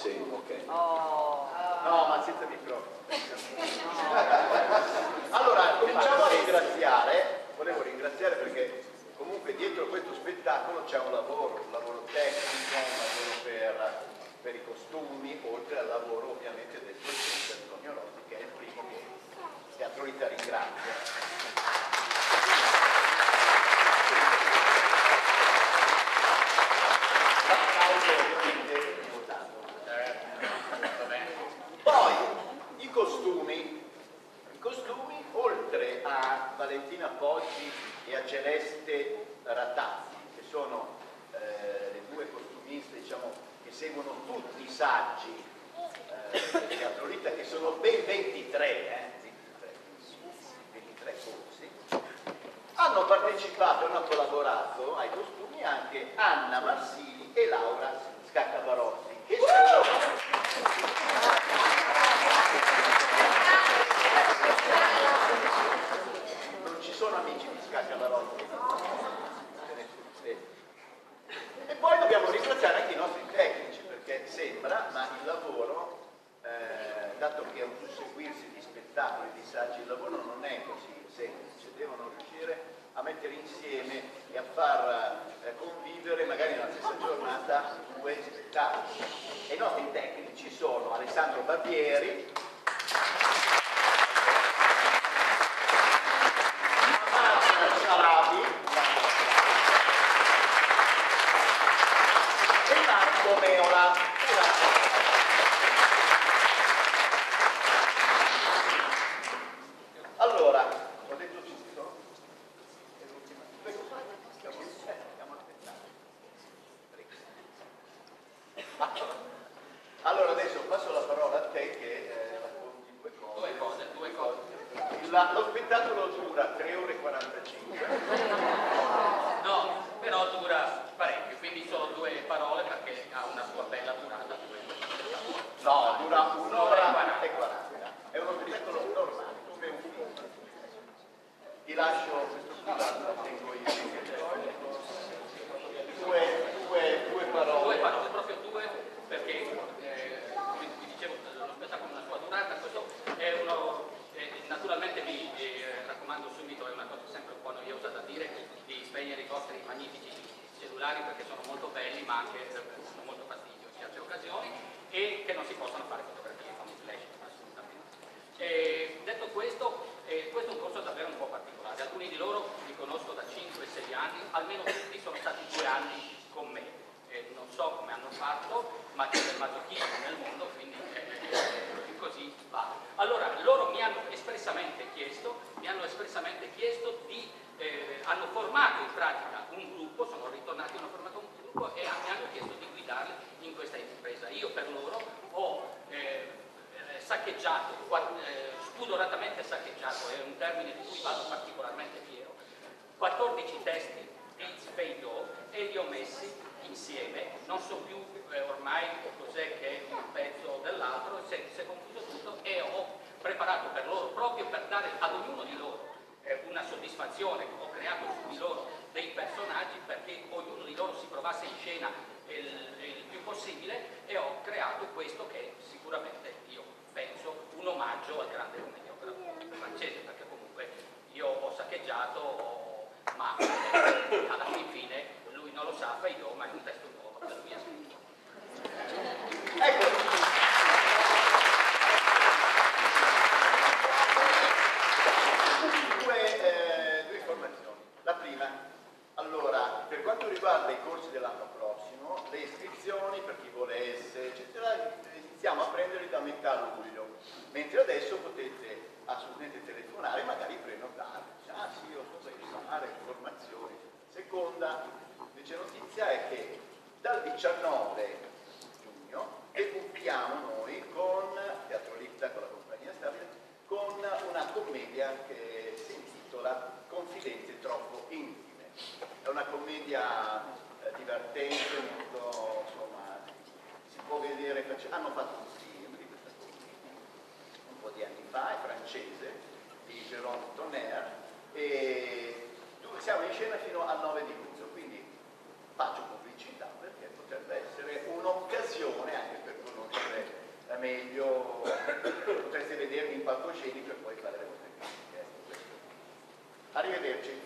Sì, ok. Oh. No, ma senza microfono. Allora, cominciamo a ringraziare. Volevo ringraziare perché comunque dietro questo spettacolo c'è un lavoro tecnico, un lavoro per i costumi, oltre al lavoro ovviamente del docente Antonio Rossi, che è il primo che Teatro Lita ringrazia. Poi i costumi, oltre a Valentina Poggi e a Celeste Ratazzi, che sono le due costumiste, diciamo, che seguono tutti i saggi del Teatro Lita, che sono ben 23 corsi, hanno partecipato e hanno collaborato ai costumi anche Anna Marsili e Laura Scaccabarozzi, che non ci sono amici di Scaccabarozzi. E poi dobbiamo ringraziare anche i nostri tecnici, perché sembra, ma il lavoro, dato che è un susseguirsi di spettacoli, di saggi, il lavoro non è così semplice, devono riuscire a mettere insieme e a far convivere magari nella stessa giornata due spettacoli. E i nostri tecnici sono Alessandro Barbieri, Martina Sciarabi e Marco Meola. Allora, ho detto tutto? È l'ultima. Stiamo aspettando. Allora adesso passo la parola a te che racconti due cose. Due cose. Lo spettacolo dura 3 ore e 45. No, però dura parecchio, quindi solo 2 parole perché ha una sua bella durata. No, dura 1 ora e 40. È uno spettacolo normale, come un film. Ti lascio questo qui, la tengo io. Due parole. 2 parole, proprio 2, perché come vi dicevo, lo spettacolo ha una sua durata. Questo è uno, naturalmente vi raccomando subito, è una cosa sempre un po' noiosa da dire, di spegnere i vostri magnifici cellulari perché sono molto belli ma anche danno molto fastidio in certe occasioni, e che non si possono fare fotografie con il flash assolutamente. Detto questo, questo è un corso davvero un po' particolare. Alcuni di loro li conosco da 5-6 anni, almeno tutti sono stati 2 anni con me. Non so come hanno fatto, ma c'è del masochismo nel mondo, quindi così va. Allora, loro mi hanno espressamente chiesto di, hanno formato in pratica un gruppo, sono ritornati, hanno formato un gruppo e mi hanno chiesto di guidarli in questa impresa. Io per loro ho saccheggiato, spudoratamente saccheggiato, è un termine di cui vado particolarmente fiero, 14 testi di Feydeau e li ho messi insieme, non so più ormai cos'è che è un pezzo dell'altro, si è confuso tutto, e ho preparato per loro, proprio per dare ad ognuno di loro una soddisfazione, ho creato su di loro dei personaggi perché ognuno di loro si provasse in scena il più possibile, e ho creato questo che sicuramente io penso un omaggio al grande commediografo francese, perché comunque io ho saccheggiato, ma alla fine lui non lo sa, Feydeau, ma è un testo nuovo che lui ha scritto. Ecco. Due informazioni. La prima, allora, per quanto riguarda i corsi dell'anno prossimo, le iscrizioni per chi volesse, eccetera, iniziamo a prenderli da metà luglio, mentre adesso potete assolutamente telefonare e magari prenotare. Ah sì, io so fare informazioni. Seconda invece notizia è che dal 19 giugno debuttiamo noi con Teatro Lita, con la compagnia stabile, con una commedia che si intitola Confidenze troppo intime. È una commedia divertente, molto, insomma, si può vedere, hanno fatto un film di questa commedia un po' di anni fa, è francese, di Jérôme Tonnerre, e siamo in scena fino al 9 di luglio, quindi faccio pubblicità perché potrebbe essere un'occasione anche per conoscere meglio, potreste vedermi in palcoscenico e poi fare le vostre critiche. Arrivederci.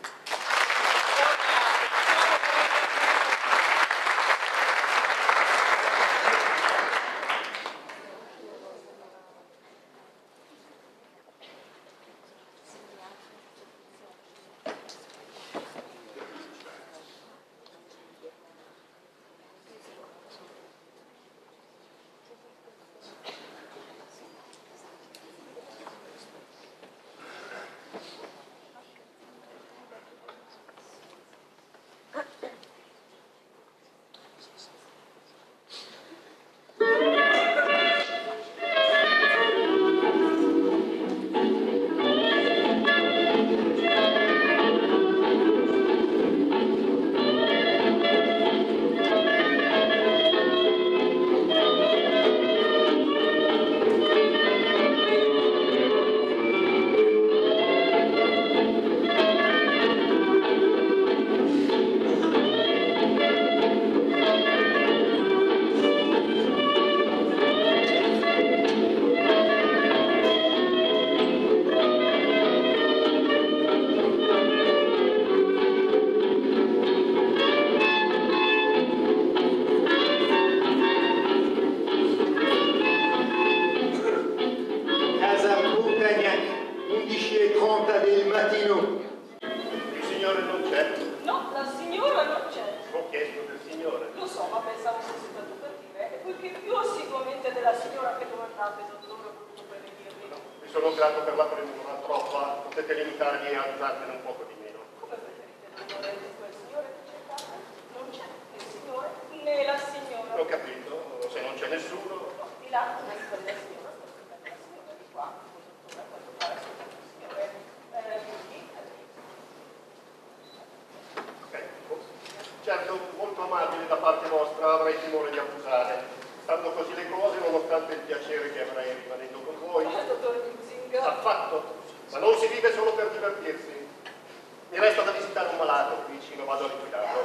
Certo, molto amabile da parte vostra, avrei timore di abusare. Stando così le cose, nonostante il piacere che avrei rimanendo con voi. Dottor Huizinga. Affatto, ma non si vive solo per divertirsi. Mi resta da visitare un malato qui vicino, vado a liquidarlo.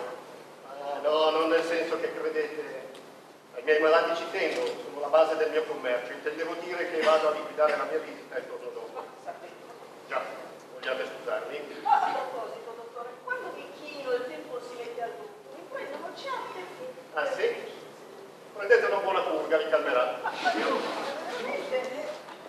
No, non nel senso che credete. Ai miei malati ci tengo, sono la base del mio commercio. Intendevo dire che vado a liquidare la mia visita e torno dopo. Già, vogliate scusarmi? A proposito, dottore, quando mi chino il tempo si mette al lungo, mi prendo bocciate. Ah sì? Prendete una buona purga, vi calmerà. Veramente?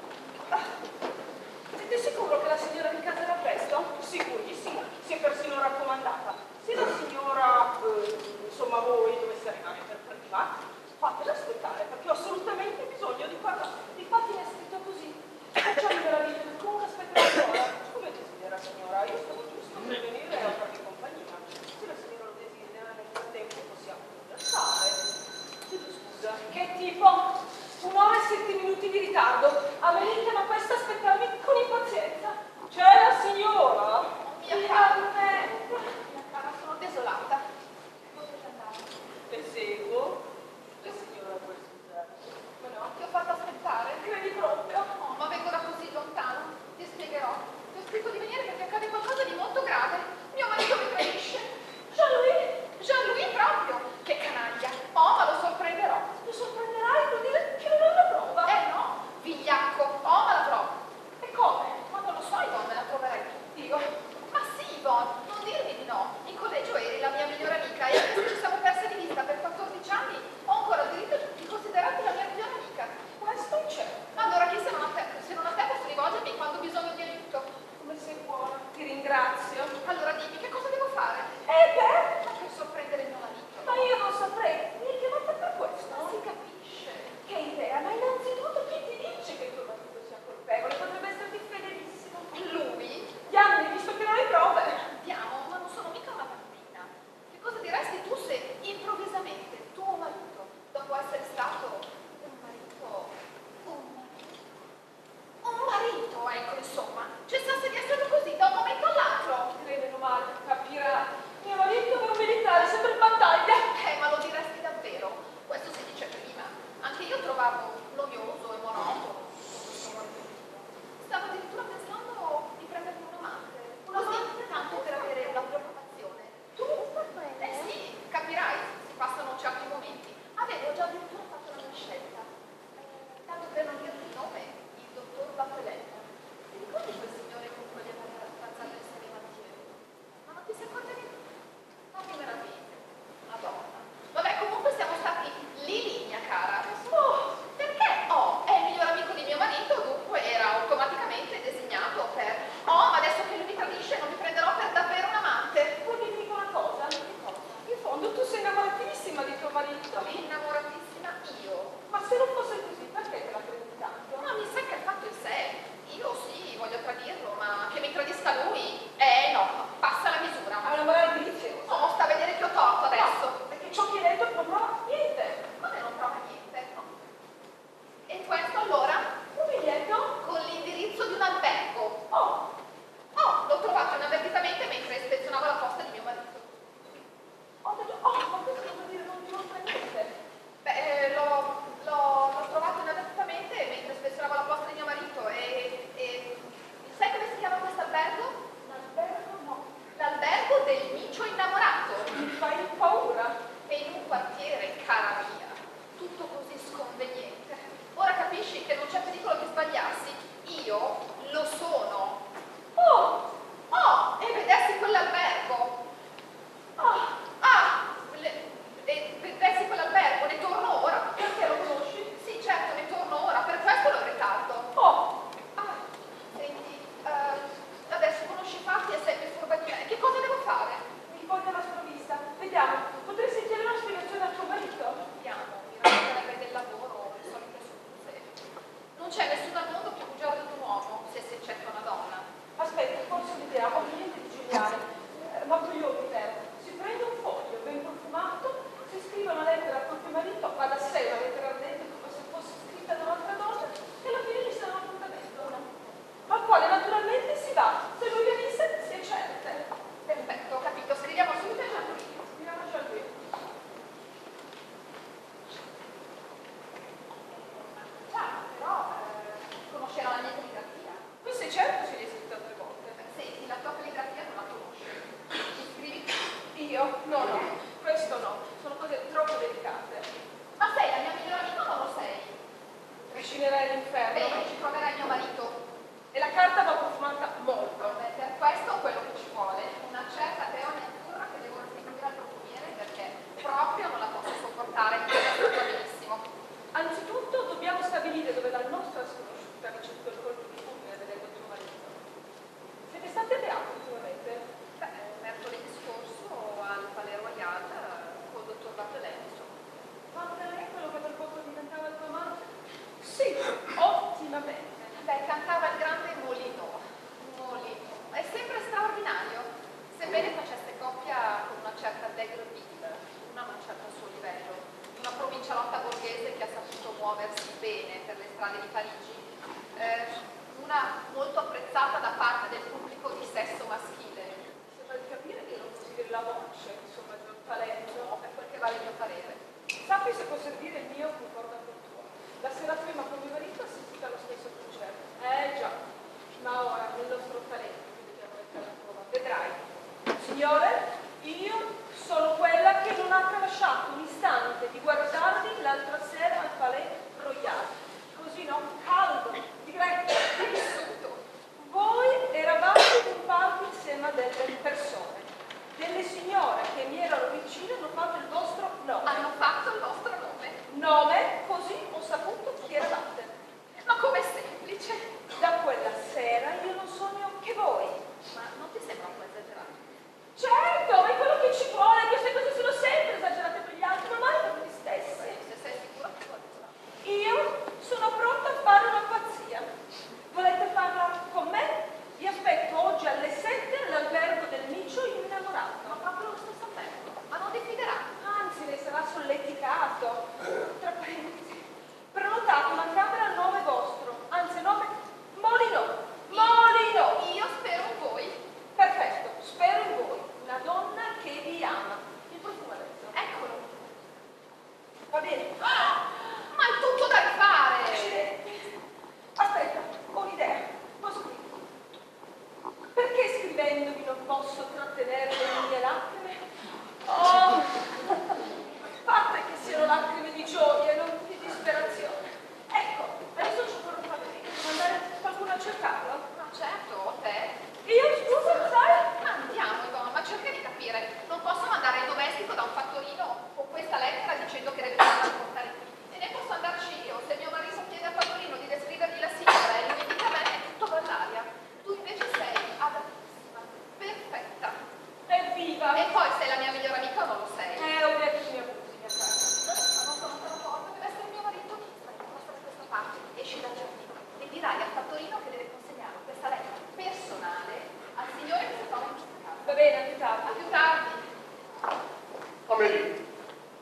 Siete sicuro che la signora vi caserà presto? Sicurissima, si è persino raccomandata. Se la signora, insomma voi, dovesse arrivare per prima, fatela aspettare, perché ho assolutamente bisogno di parlare. Infatti è scritto così. Facciamo meraviglia, comunque aspetta ancora. Come desidera, signora? Io stavo giusto per venire a farvi compagnia. Se la signora lo desidera, nel frattempo possiamo conversare. Chiedo scusa. Che tipo? 1 ora e 7 minuti di ritardo. Avvenite, ma questa aspettami con impazienza. C'è la signora? Mia cara, sono desolata. Potete andare. Le seguo. La signora vuole scusare. Ma no, ti ho fatto aspettare. Credi proprio? Oh, ma vengo da così lontano. Ti spiegherò. Ti ho scritto di venire perché accade qualcosa di molto grave. Mio marito mi tradisce. Jean-Louis proprio. Che canaglia. Oh, ma lo sorprenderò. Lo sorprenderai? Vuol dire che non ho la prova. No, vigliacco. mondo, tu sei innamoratissima di tuo marito. Innamoratissima io. Ma se non fosse così, perché te la credi tanto? Ma mi sa che ha fatto il sé. Io sì, voglio tradirlo, ma che mi tradisca lui? No, passa la misura. È una maledizia. Oh, sta a vedere che ho torto adesso. No, perché ciò che hai detto non prova niente. Come non prova niente? No. E questo allora? Un biglietto? Con l'indirizzo di un albergo. Oh, L'ho trovato inavvertitamente mentre ispezionavo la posta di mio marito. ho detto, ma questo vuol dire non ti mostra niente. Beh, l'ho trovato inavvertitamente mentre ispezionavo la posta di mio marito e sai come si chiama questo albergo? L'albergo no. L'albergo del micio innamorato. Mi fai paura. E in un quartiere, cara mia, tutto così sconveniente. Ora capisci che non c'è pericolo che sbagliassi. Io lo sono. E vedessi quell'albergo. E vedessi quell'albergo, ne torno ora. Perché lo conosci? Sì, certo, ne torno ora, per questo ero in ritardo. Senti, adesso conosci i fatti e sei più furba di me. Che cosa devo fare? Mi foglia la sprovvista. Vediamo, potresti chiedere una spiegazione a tuo marito? Vediamo, mi racconterebbe del lavoro, le solite scuse. Non c'è nessuno al mondo più bugiardo di un uomo, se si accetta una donna. Aspetta, forse vediamo, niente di geniale. Ma io si prende un foglio ben profumato, si scrive una lettera a proprio marito, ma da sé una lettera ardente come se fosse scritta da un'altra donna, e alla fine gli sarà un appuntamento, no? Al quale naturalmente si va, se lui venisse si è certe. Perfetto, ho capito, scriviamo subito e già qui. Scriviamo già qui. Però conoscerà la mia calligrafia. Tu sei certo se l'hai scritto 3 volte? Senti, la tua calligrafia non la conosci. Mi scrivi? Io? No, questo no, sono cose troppo delicate. Ma sei la mia migliore amica o non lo sei? Trascinerai l'inferno. Bene, ci troverai mio marito. E la carta va profumata molto. Beh, per questo quello che ci vuole, una certa teoria azzurra che devo restituire al profumiere perché proprio non la posso sopportare, mi sta benissimo. Anzitutto dobbiamo stabilire dove la nostra sconosciuta ha ricevuto il colpo di fulmine vedendo tuo marito. Siete state beati ultimamente? Beh, mercoledì scorso al Palais Royal col dottor Vatelet, insomma. Vatelet, quello che per poco diventava il tuo amante? Sì, ottimamente. Beh, cantava il grande Molino. È sempre straordinario. Sebbene facesse coppia con una certa D'Aigreville, una non certo al suo livello, una provincialotta borghese che ha saputo muoversi bene per le strade di Parigi, una molto apprezzata da parte del pubblico di sesso maschile. Sembra di capire che non consideri la voce il suo maggior talento. È quel che vale il mio parere. Sappi se può servire il mio concorda col tuo. La sera prima con mio marito assistita allo stesso concerto. Già, ma ora nel nostro talento che dobbiamo mettere alla prova. Vedrai. Signore, io sono quella che non ha tralasciato un istante di guardarvi l'altra sera al Palais Royal. Così, no? Caldo, diretto, vissuto. Voi eravate in un palco insieme a delle persone. Delle signore che mi erano vicine hanno fatto il vostro nome. Hanno fatto il vostro nome. Nome, così ho saputo chi eravate. Ma com'è semplice. Da quella sera io non sogno che voi. Ma non ti sembra un po' esagerato? Certo, ma è quello che ci vuole, queste cose sono sempre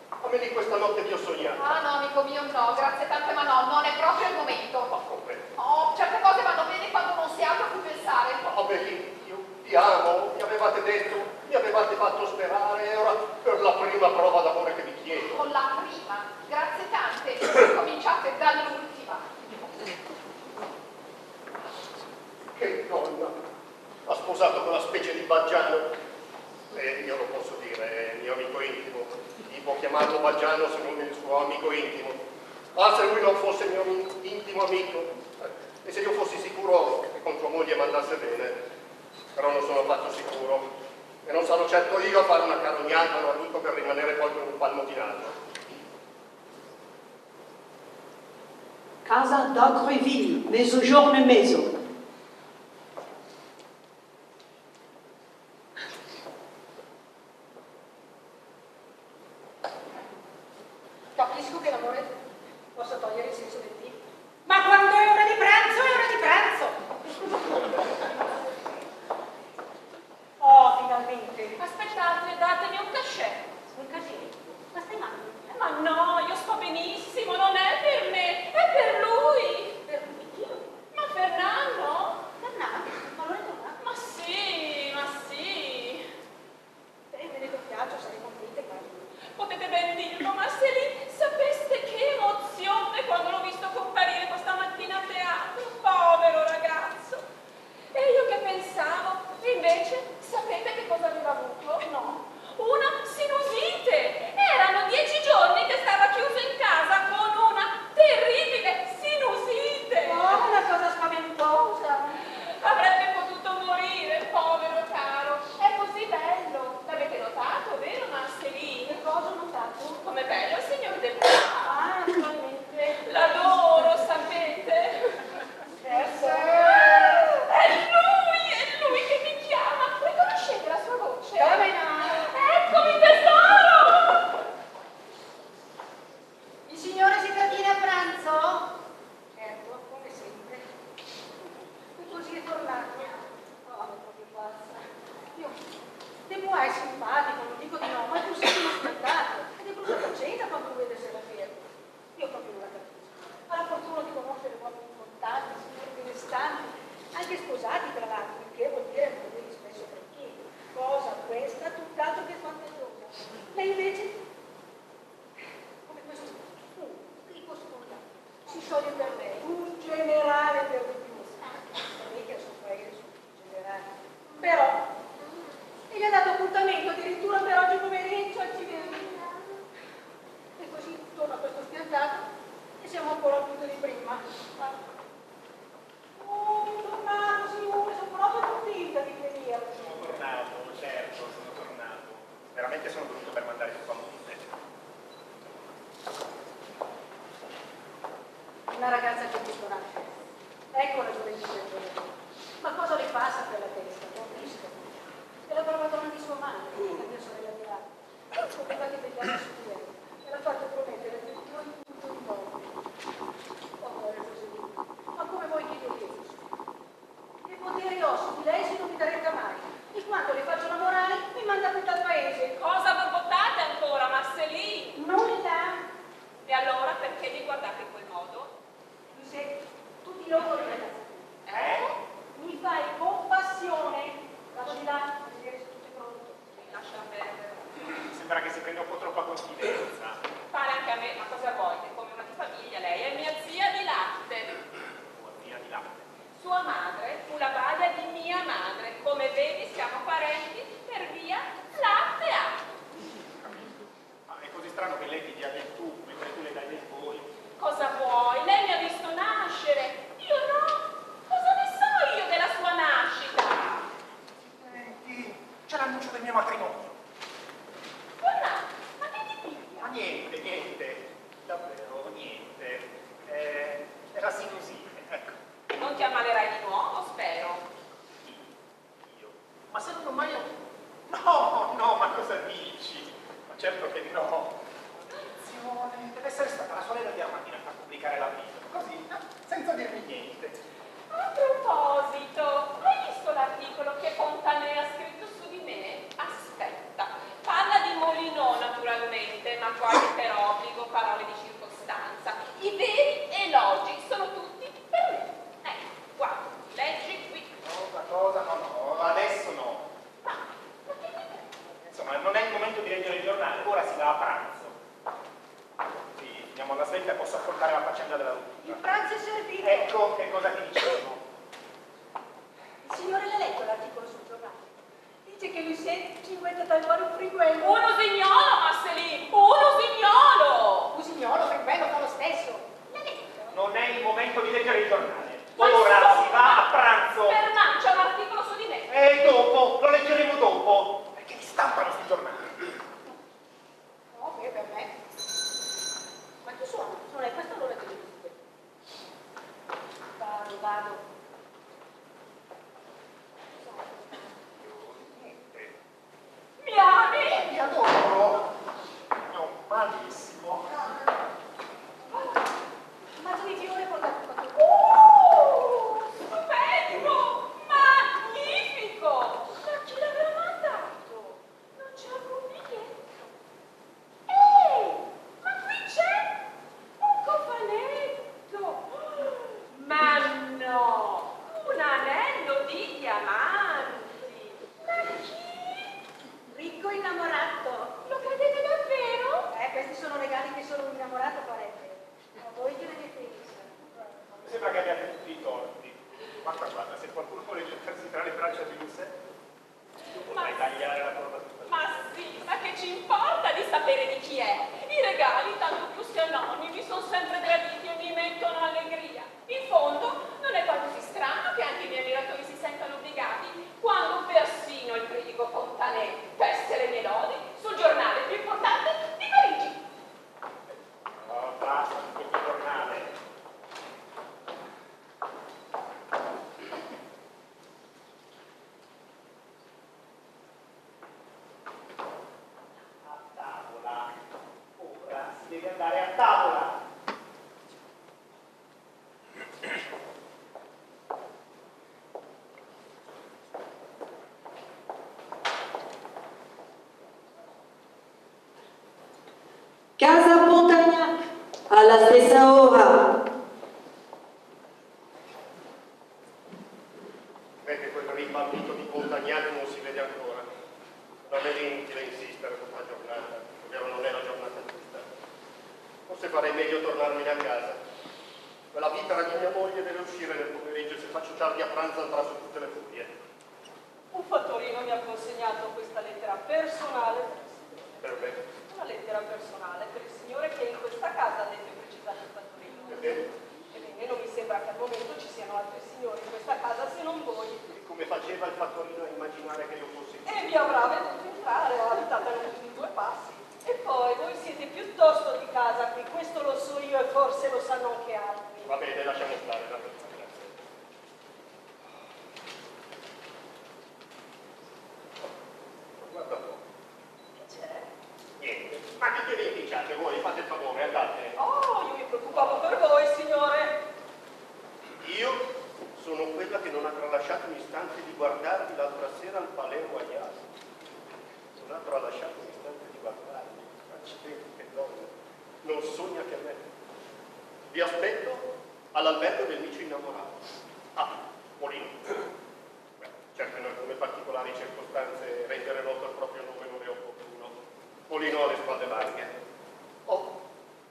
A me di questa notte vi ho sognato. Ah no, amico mio, no, grazie tante, ma no, non è proprio il momento. Ma come? Oh, certe cose vanno bene quando non si ha a cui pensare. Ma beh, io vi amo, mi avevate detto, mi avevate fatto sperare, e ora per la prima prova d'amore che vi chiedo. Con la prima, grazie tante, cominciate dall'ultima. Che donna! Ha sposato quella specie di baggiano. Io lo posso dire, è mio amico intimo. Chi può chiamarlo baggiano se non il suo amico intimo? Ah, se lui non fosse il mio intimo amico. E se io fossi sicuro che con tua moglie mandasse bene. Però non sono affatto sicuro. E non sarò certo io a fare una carognata a un amico per rimanere poi con un palmotinaggio. Casa d'Agreville, mezzogiorno e mezzo. Capisco che l'amore possa togliere il senso del tempo. Ma quando è ora di pranzo, è ora di pranzo! Oh, finalmente! Aspettate, datemi un cachet. Un cachet? Ma stai male? Ma no, io sto benissimo, non è per me, è per lui! Per chi? Ma Fernando? Fernando? Ma non è tornato? Ma sì, ma sì! Me ne doppiaggio, sarei contenta per lui. Potete ben dirlo, ma se lì sapeste che emozione quando l'ho visto comparire questa mattina a teatro, povero ragazzo. E io che pensavo, e invece sapete che cosa aveva avuto? No, una sinusite. Erano 10 giorni che stava chiuso in casa con una terribile sinusite. Oh, una cosa spaventosa. Avrebbe potuto morire, povero caro. È così bello. L'avete notato, vero, Marcelline? Che cosa ho notato? Com'è bello il signor De Bois. Ah, naturalmente. L'adoro, sapete? Certo. È lui che mi chiama. Riconoscete la sua voce? Come no? Eccomi, tesoro! Il signore si trattiene a pranzo? Certo, come sempre. E così è tornato. Oh, è proprio pazza. Io devo essere simpatico, non dico di no, ma è pur sempre inaspettato. Ed è brutta faccenda quando lo vede Serafino. Io proprio non la capisco. Ha la fortuna di conoscere uomini importanti, signori benestanti, anche sposati tra l'altro, il che vuol dire vederli spesso tranquilli. Cosa questa tutt'altro che fantasiosa. Lei invece, come questo, dico scusa, si scioglie per lei, un generale per di più. Mica il suo paese, un generale. Però, e gli ha dato appuntamento addirittura per oggi pomeriggio al Civelli. E così torna questo spiantato e siamo ancora più di prima. Oh, è tornato, signore, sono proprio contenta di venire. Sono tornato, certo, sono tornato. Veramente sono venuto per mandare tutto a monte. Una ragazza che ti conosce. Ecco la gioventù del giorno. Ma cosa le passa per la testa? Non capisco. E la brava donna di sua madre, la mia sorella di là. Voleva che vegliasse su di lei. E l'ha fatto promettere addirittura in tutto il mondo. Oh, Rosalina, ma come vuoi che io penso? Che potere ho su di lei se non mi darete mai? E quando le faccio la morale, mi manda tutto al paese. Cosa borbottate ancora, Marcelline? Nulla. E allora perché li guardate in quel modo? Se tutti loro ragazzi. Mi fai compassione. Vado di là a vedere se tutto è pronto. Lascia perdere. Mi sembra che si prenda un po' troppa confidenza. Pare anche a me, ma cosa vuoi? Come una di famiglia, lei è mia zia di latte. Tua zia di latte. Sua madre fu la balia di mia madre. Come vedi siamo parenti per via latte a. Ma è così strano che lei ti dia del tu, mentre tu le dai del voi. Cosa vuoi? Lei mi ha visto nascere. Io no. Cosa ne so io della sua nascita? Senti, c'è l'annuncio del mio matrimonio. Guarda, ma che ti piglia? Ma niente, davvero niente. È la sinusite, ecco. Non ti ammalerai di nuovo, spero. Io. Ma se non ho mai avuto... No, ma cosa dici? Ma certo che no. Attenzione, deve essere stata la sorella di Armandina a far pubblicare l'avviso. Così, senza dirmi niente. A proposito, hai visto l'articolo che Fontanè ha scritto su di me? Aspetta, parla di Molinò naturalmente, ma quasi torniamo alla svelta e posso affrontare la faccenda della Il rottura. pranzo è servito. Ecco che cosa ti dicevo. Il signore l'ha letto l'articolo sul giornale. Dice che Lucette ci inventa da fare un friguello. Un usignolo, Marcelin! Un usignolo! Usignolo, friguello, fa lo stesso. L'ha letto? Non è il momento di leggere il giornale. Ma Ora insomma, si va a pranzo. Fernand, c'è un articolo su di me. E dopo, lo leggeremo dopo. Perché li stampano sti giornali? No, che per me. Ma chi suona? Non è questa l'ora delle visite. Vado. Niente. Mi ami? Ti adoro. No, malissimo. Ma dove ti ore portato qua? Stupendo! Magnifico! Ma chi l'avrà mandato? Non c'è alcun biglietto. Ma qui c'è un cofanetto! Ma no! Un anello di diamanti! Ma chi? Ricco innamorato. Lo credete davvero? Questi sono regali che solo un innamorato farebbe. Ma voi che ne avete visto? Mi sembra che abbiate tutti i torti. Guarda, se qualcuno vuole gettarsi tra le braccia di Lucette, tu potrai tagliare la corda tutta. Ma sì, ma che ci importa di sapere di chi è? I regali, tanto più se anonimi, sono sempre graditi e mi mettono allegria. In fondo, non è poi così strano che anche i miei ammiratori si sentano obbligati quando persino il critico Fontanet tesse le mie lodi sul giornale più importante di Parigi. Oh, basta con questo giornale. A tavola. Ora si deve andare a tavola. Casa Pontagnac, alla stessa ora. Vede quel rimbambito di Pontagnac non si vede ancora. Non è inutile insistere con la giornata, ovvero non è la giornata giusta. Forse farei meglio tornarmene a casa. Quella vipera di mia moglie deve uscire nel pomeriggio, se faccio tardi a pranzo andrà su tutte le furie. Un fattorino mi ha consegnato questa lettera personale Per me. una lettera personale per il signore che in questa casa ha detto e precisato il fattorino. Ebbene, non mi sembra che al momento ci siano altri signori in questa casa se non voi. E come faceva il fattorino a immaginare che io fossi qui? E vi avrà veduto entrare, ho abitato negli ultimi 2 passi. E poi voi siete piuttosto di casa qui, questo lo so io e forse lo sanno anche altri. Va bene, lasciamo stare, grazie. Guarda un po'. Che c'è? Niente. Ma che vi impicciate voi? Fate il favore, andate. Oh, io mi preoccupavo per voi, signore. Io sono quella che non ha tralasciato un istante di guardarvi l'altra sera al Palais Royal. Non ha tralasciato un istante di guardarvi. Accidenti, che donna. Non sogna che me. Vi aspetto all'albergo del micio innamorato. Ah, Molino. Beh, certo in alcune particolari circostanze rendere noto il proprio nome non è opportuno. Molino ha le spalle larghe. Oh,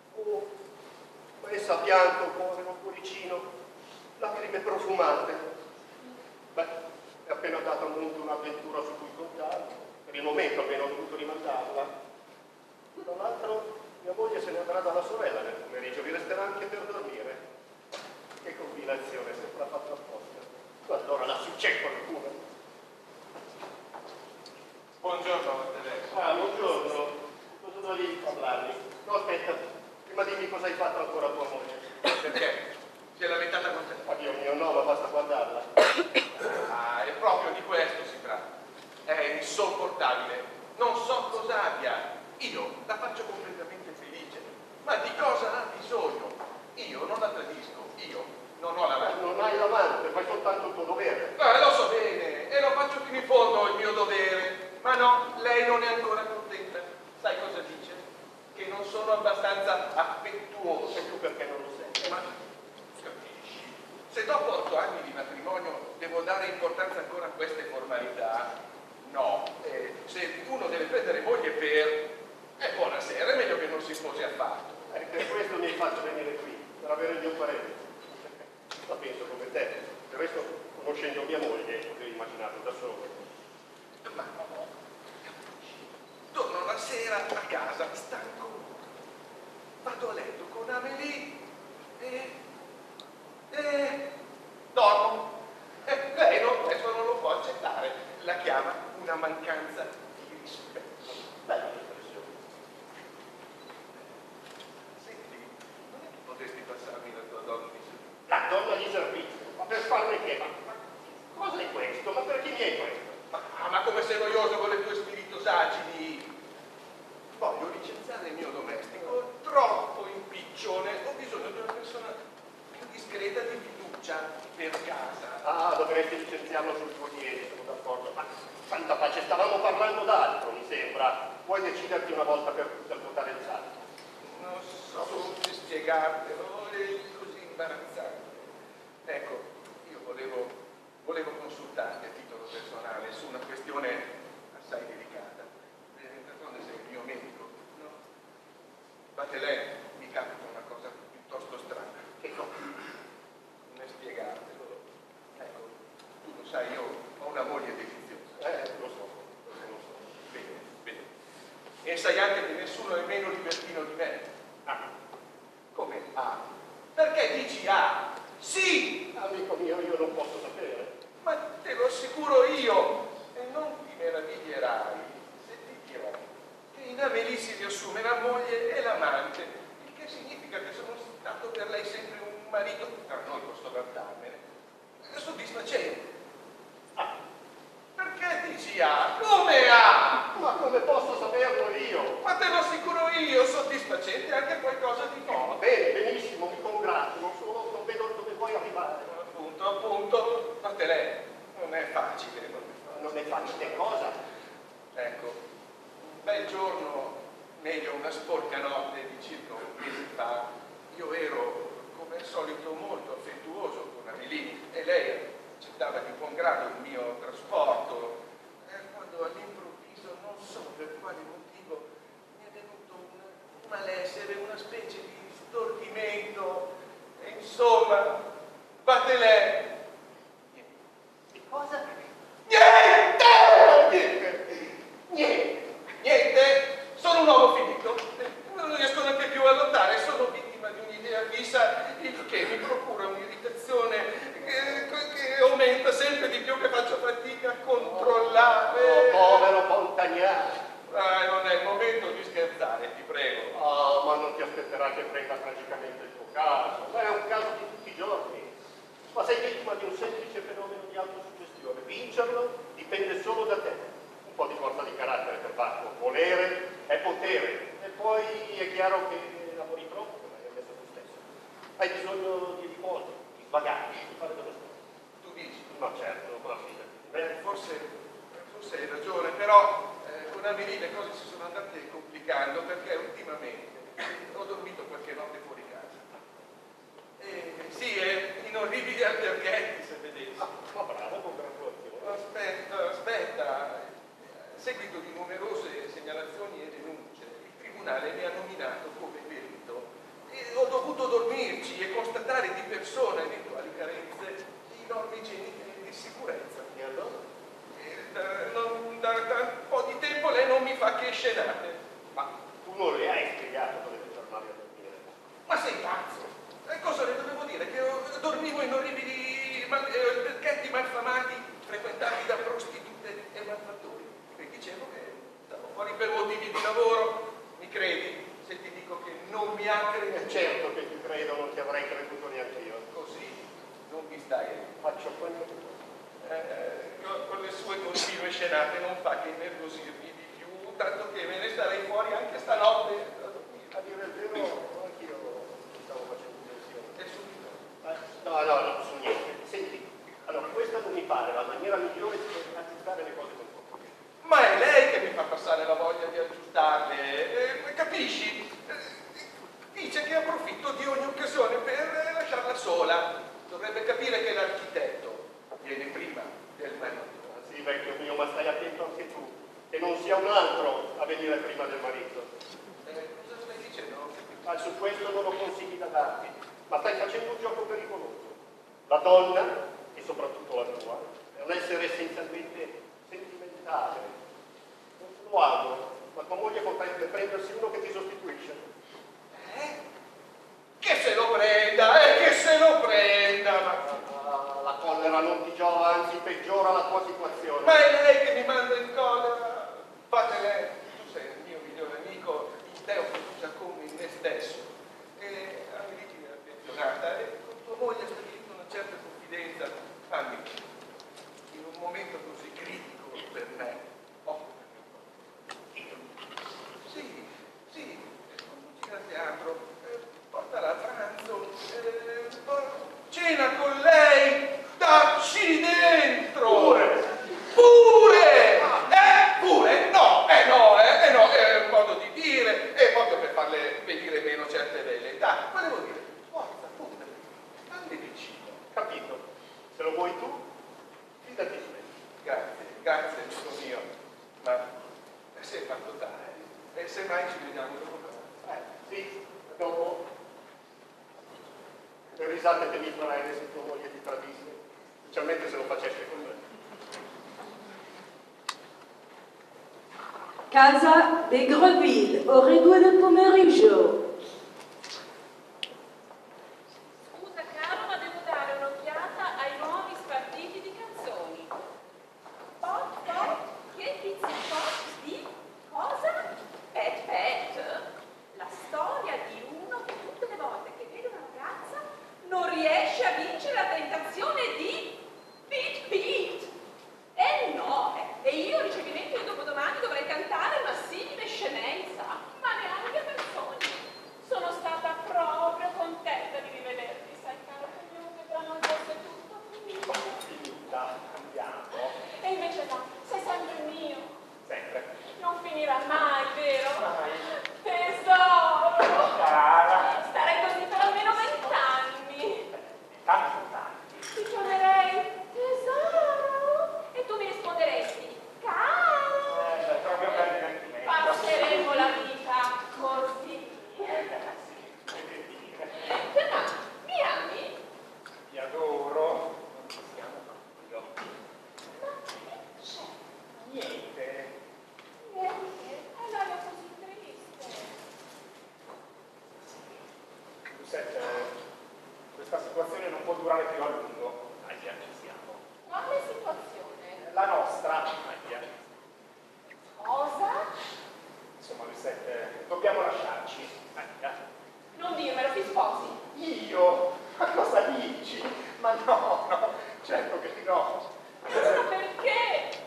ma essa ha pianto, povero cuoricino, lacrime profumate. Beh, è appena data a Monte un'avventura su cui contare. Per il momento almeno ho dovuto rimandarla. Tra l'altro, mia moglie se ne andrà dalla sorella nel pomeriggio, vi resterà anche per dormire. Che combinazione, sempre fatta apposta. Ma allora lassù c'è qualcuno. Buongiorno, Tedesco. Ah, buongiorno. Cosa dovevi parlarmi? No, aspetta, prima dimmi cosa hai fatto ancora a tua moglie. Perché? Si è lamentata con te? Oddio mio, no, ma basta guardarla. Ah, è proprio di questo si tratta. È insopportabile. Non so cosa abbia. Io la faccio completamente felice. Ma di cosa ha bisogno? Io non la tradisco. Io non ho l'amante. Non hai l'amante, fai soltanto il tuo dovere. Lo so bene, e lo faccio fino in fondo il mio dovere. Ma no, lei non è ancora contenta. Sai cosa dice? Che non sono abbastanza affettuoso. E tu perché non lo sei? Ma capisci? Se dopo 8 anni di matrimonio devo dare importanza ancora a queste formalità, no. Se uno deve prendere moglie per... buonasera, è meglio che non si sposi affatto. Per questo mi potresti passarmi la tua donna di servizio. La donna di servizio? Ma per farne che? Ma cosa è questo? Ma per chi mi è questo? Ma come sei noioso con le tue spiritosaggini? Voglio licenziare il mio domestico, troppo impiccione, ho bisogno di una persona più discreta, di fiducia per casa. Ah, dovresti licenziarlo sul tuo piede, sono d'accordo. Ma santa pace, stavamo parlando d'altro, mi sembra. Puoi deciderti una volta per tutte al votare il salto. Non so come spiegartelo, è così imbarazzante. Ecco, io volevo consultarti a titolo personale su una questione assai delicata. D'altronde sei il mio medico, no? Batelè, mi capita una cosa piuttosto strana. Che cosa? Come spiegartelo? Ecco, tu lo sai, io ho una moglie deliziosa. Lo so. Bene, bene. E sai anche che nessuno è meno libertino di me. Ah, Come A? Perché dici A? Sì! amico mio, io non posso sapere. Ma te lo assicuro io! E non ti meraviglierai se ti dirò che in Amelie si riassume la moglie e l'amante, il che significa che sono stato per lei sempre un marito, tra noi posso vantarmene, soddisfacente. Ah, Perché dici A? Come A? ma come posso saperlo io? Ma te lo assicuro io, soddisfacente anche qualcosa di più. No, bene, benissimo, mi congratulo, solo non vedo dove vuoi arrivare. Appunto, ma te lei non è facile. Non è facile cosa? Ecco, un bel giorno, meglio una sporca notte di circa un mese fa, io ero, come al solito, molto affettuoso con Amelie e lei accettava di buon grado il mio trasporto. Quando all'improvviso, non so per quale motivo, mi è venuto un malessere, una specie di stordimento, e insomma, Batelè. Che cosa? Niente, sono un uomo finito, non riesco neanche più a lottare, sono vittima di un'idea fissa, il che mi procura un'irritazione che aumenta sempre di più, che faccio fatica a controllare. Povero Montagnano. Non è il momento di scherzare, ti prego. Ah, ma non ti aspetterà che prenda tragicamente il tuo caso. Ma è un caso di tutti i giorni. Ma sei vittima di un semplice fenomeno di autosuggestione. Vincerlo dipende solo da te. Un po' di forza di carattere per farlo. Volere è potere. E poi è chiaro che lavori troppo, come hai messo tu stesso. Hai bisogno di riposo, di svagare, di fare dello sport. Tu dici? Ma certo, ma fidati. Forse hai ragione, però con Amelie le cose si sono andate complicando perché ultimamente ho dormito qualche notte fuori casa. Sì, in orribili alberghetti, se vedessi. Ma bravo, congratulazioni. Aspetta. A seguito di numerose segnalazioni e denunce, il tribunale mi ha nominato come perito e ho dovuto dormirci e constatare di persona eventuali carenze di norme igieniche e di sicurezza. E allora? Da un po' di tempo lei non mi fa che scenate. Ma tu non le hai spiegato dove ti tornavi a dormire? Ma sei pazzo? E cosa le dovevo dire? Che dormivo in orribili alberghetti malfamati frequentati da prostitute e malfattori. E dicevo che stavo fuori per motivi di lavoro. Mi credi se ti dico che non mi ha creduto? Certo che ti credo, non ti avrei creduto neanche io. Così non mi stai. Faccio quello che vuoi. Con le sue continue scenate non fa che innervosirmi di più, tanto che me ne starei fuori anche stanotte a dormire. A dire il vero, anch'io stavo facendo pensione. E subito. No, su niente. Senti, allora, questa non mi pare la maniera migliore di aggiustare le cose con tuo. Ma è lei che mi fa passare la voglia di aggiustarle, capisci? Dice che approfitto di ogni occasione per lasciarla sola. Dovrebbe capire che l'architetto viene prima del marito. Sì, vecchio mio, ma stai attento anche tu, che non sia un altro a venire prima del marito. Cosa stai dicendo? Su questo non ho consigli da darti, ma stai facendo un gioco pericoloso. La donna, e soprattutto la tua, è un essere essenzialmente sentimentale. Non lo amo, ma tua moglie potrebbe prendersi uno che ti sostituisce. Che se lo prenda, che se lo prenda! La collera non ti giova, anzi peggiora la tua situazione. Ma è lei che mi manda in collera! Fate lei, tu sei il mio migliore amico, in te ho fiducia come in me stesso. E Amelie risate che mi farai se tua moglie ti tradisse, specialmente se lo faceste con me. Casa de Greville, Origuo del pomeriggio. Scusa caro, ma devo dare un'occhiata ai nuovi spartiti di canzoni. Pot, che pizzicot di cosa? Pet. La storia di uno che tutte le volte che vede una ragazza non riesce a vincere la tentazione di Pit. E no, e io il ricevimento di dopodomani dovrei cantare una simile scemenza, ma neanche per sogni. Sono stata proprio contenta di rivederti, sai caro signore, che tra noi fosse tutto finito. Finita, andiamo. E invece no, sei sempre mio. Sempre. Non finirà mai, vero? Mai. Tesoro! Cara. Starei così per almeno 20 anni. Tanti. Ti chiamerei tesoro e tu mi risponderesti caro. Proprio per divertimento. Passeremo la vita così. Però, mi ami? Ti adoro. Non ci siamo proprio. Ma che c'è? Niente. Niente, è l'aria così triste. Giuseppe, questa situazione non può durare più a lungo. Ahia, ci siamo. Quale situazione? La nostra. Ahia. Cosa? Insomma, Giuseppe, dobbiamo lasciarci. Ahia. Non dirmelo, ti sposi. Io? Ma cosa dici? Ma no, certo che no. Allora perché?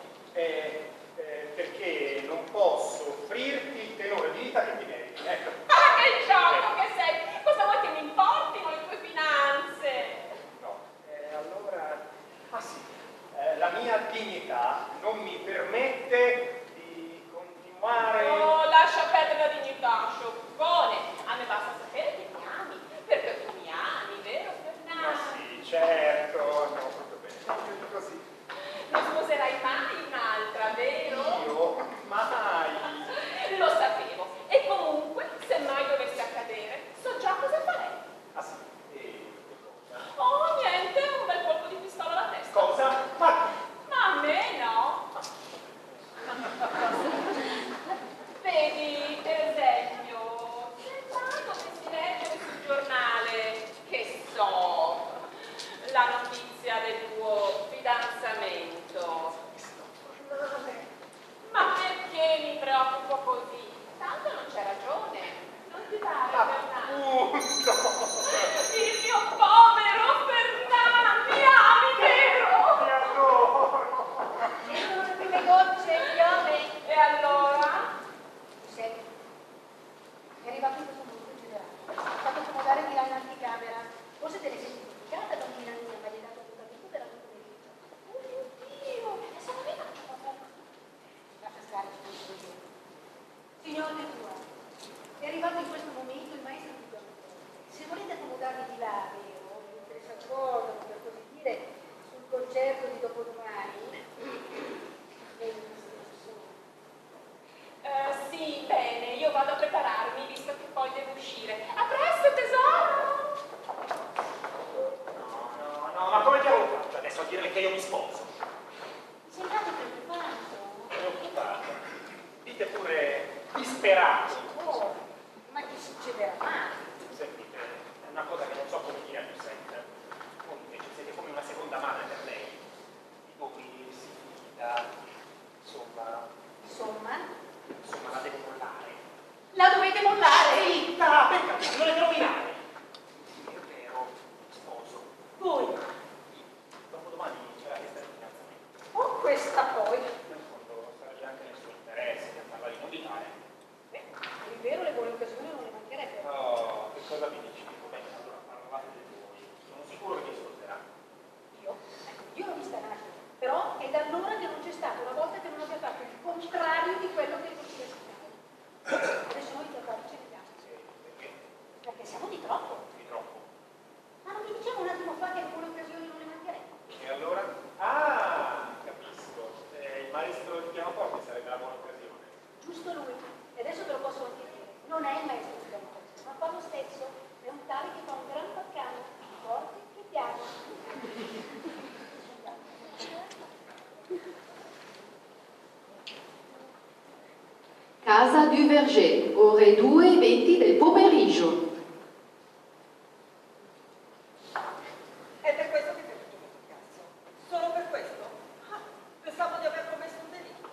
Perché non posso offrirti il tenore di vita che ti meriti. Ecco. Ah, che sciocco che sei! Cosa vuoi che mi importino le tue finanze? No, allora... Ah sì, la mia dignità non mi permette di continuare... Oh, lascia perdere la dignità, scioccone. A me basta sapere che mi ami, perché tu mi ami, vero Fernando? Ma sì, certo, andiamo proprio bene. Proprio di così. Non sposerai mai un'altra, vero? Io? Mai! Lo sapevo. E comunque, se mai dovesse accadere, so già cosa farei. Ah sì, e che cosa? Oh, niente, un bel colpo di pistola alla testa. Cosa? Ma... Ma a me no. Vedi, per esempio, se mai dovessi leggere sul giornale, che so, la notizia del tuo fidanzamento. Ma perché mi preoccupo così? Tanto non c'è ragione. Non ti pare, Fernando? Il mio povero Fernando, mi ami, vero? Ti adoro! Ci sono le prime gocce, piove. E allora? Senti, è arrivato in questo momento generale. Ha fatto accomodare di là in anticamera. Forse te ne sei dimenticata, bambina mia, ma gli hai dato appuntamento per la tua pomeriggio. Oh mio Dio, e se non mi faccio qualcosa? Lascia stare, io. Signore tua, è arrivato in questo momento il maestro di tua mente. Se volete accomodarvi di là, vero, mentre si accordano, per così dire, sul concerto di dopodomani, Sì, bene, io vado a prepararmi, visto che poi devo uscire. A presto, tesoro! du Verger, ore 2:20 del pomeriggio. È per questo che ti ho fatto questo cazzo. Solo per questo? Ah, pensavo di aver commesso un delitto.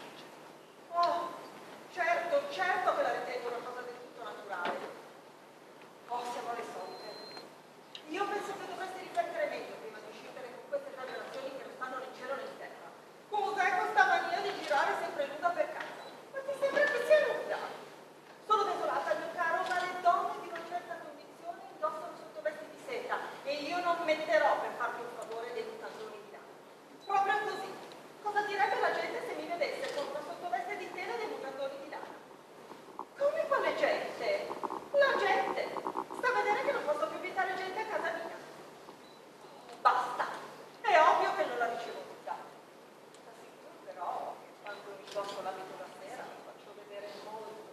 Oh, certo che la ritengo una cosa del tutto naturale. Oh, siamo alle solite. Io penso che dovresti riflettere meglio prima di scendere con queste ragionazioni che non stanno né in cielo né in terra. Cos'è questa mania di girare sempre nuda per casa? Ma ti sembra che sia nuda? Sono desolata, mio caro, ma le donne di una certa condizione indossano sottovesti di seta e io non metterò per farti un favore dei mutandoni di lana. Proprio così. Cosa direbbe la gente se mi vedesse con una sottoveste di tela e dei mutandoni di lana? Come quale gente? La gente! Sta a vedere che non posso più invitare gente a casa mia. Basta! È ovvio che non la ricevo tutta. Ma sicuro però che quando indosso l'abito la sera lo faccio vedere molto.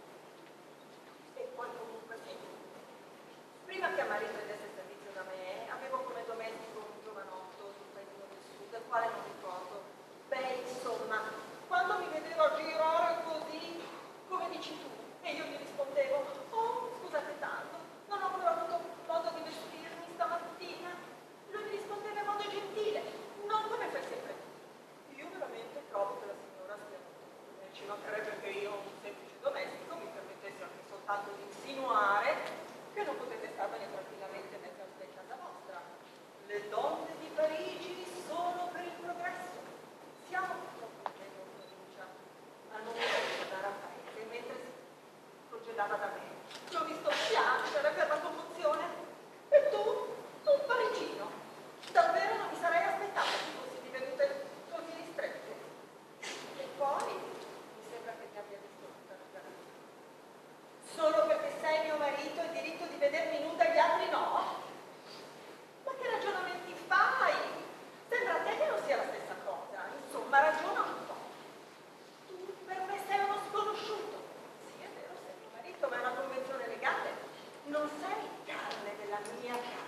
E poi comunque sì. Prima che Maria prendesse servizio da me, avevo come domestico un giovanotto di un paesino del sud, del quale non ricordo. Beh, insomma, quando mi vedeva girare così, come dici tu, e io gli rispondevo, oh, scusate tanto, non ho ancora avuto modo di vestirmi stamattina. Lui mi rispondeva in modo gentile, non come fai sempre tu. Io veramente trovo che la signora sia molto. Ci mancherebbe che io, un semplice domestico, mi permettessi anche soltanto di insinuare che non potete starvene tranquillamente in mezzo a casa vostra. Le donne di Parigi sono per il progresso. Siamo purtroppo in provincia. Al momento di tornare a paese, mentre si procedava da me. L'ho visto piangere per la commozione. E tu, un parigino. Davvero non mi sarei aspettato che fossi divenute così ristrette. E poi mi sembra che ti abbia visto tutta nuda. Solo perché sei mio marito hai diritto di vedermi nuda e gli altri no? Ma che ragionamenti fai? Sembra a te che non sia la stessa cosa. Insomma, ragiona un po'. Tu per me sei uno sconosciuto. Sì, è vero, sei mio marito, ma è una convenzione legale. Non sei carne della mia carne.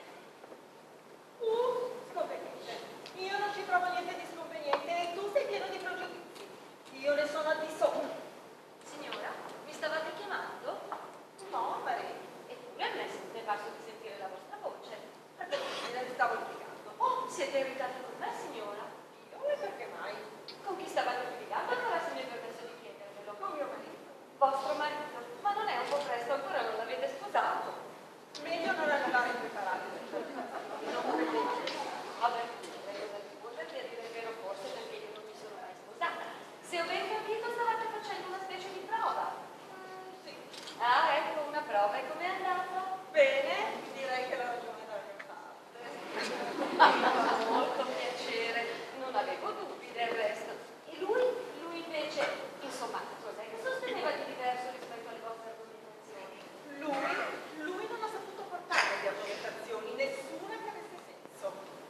Sconveniente. Io non ci trovo niente di sconveniente e tu sei pieno di pregiudizi. Io ne sono al di sopra. Signora, mi stavate chiamando? No, Maria. Eppure a me mi è parso di sentire la vostra voce. Perché me ne stavo litigando. Oh, siete irritata con me, signora? Io e perché mai? Con chi stavate litigando allora, se mi è permesso di chiedervelo? Con mio marito. Vostro marito? Ma non è un po' presto, ancora non l'avete sposato? Meglio non arrivare impreparati. Non potete. Vabbè, lei cosa ci vuole per dire il vero forse, perché io non mi sono mai sposata. Se ho ben capito, stavate facendo una specie di prova. Sì. Ah, ecco una prova, e com'è andata? Bene, direi che la ragione è dalla mia parte. Mi fa molto piacere, non avevo dubbi del resto. E lui? Lui invece, insomma, cos'è che sosteneva di diverso rispetto alle vostre argomentazioni? Lui non ha saputo portare le argomentazioni, nessuna che avesse senso.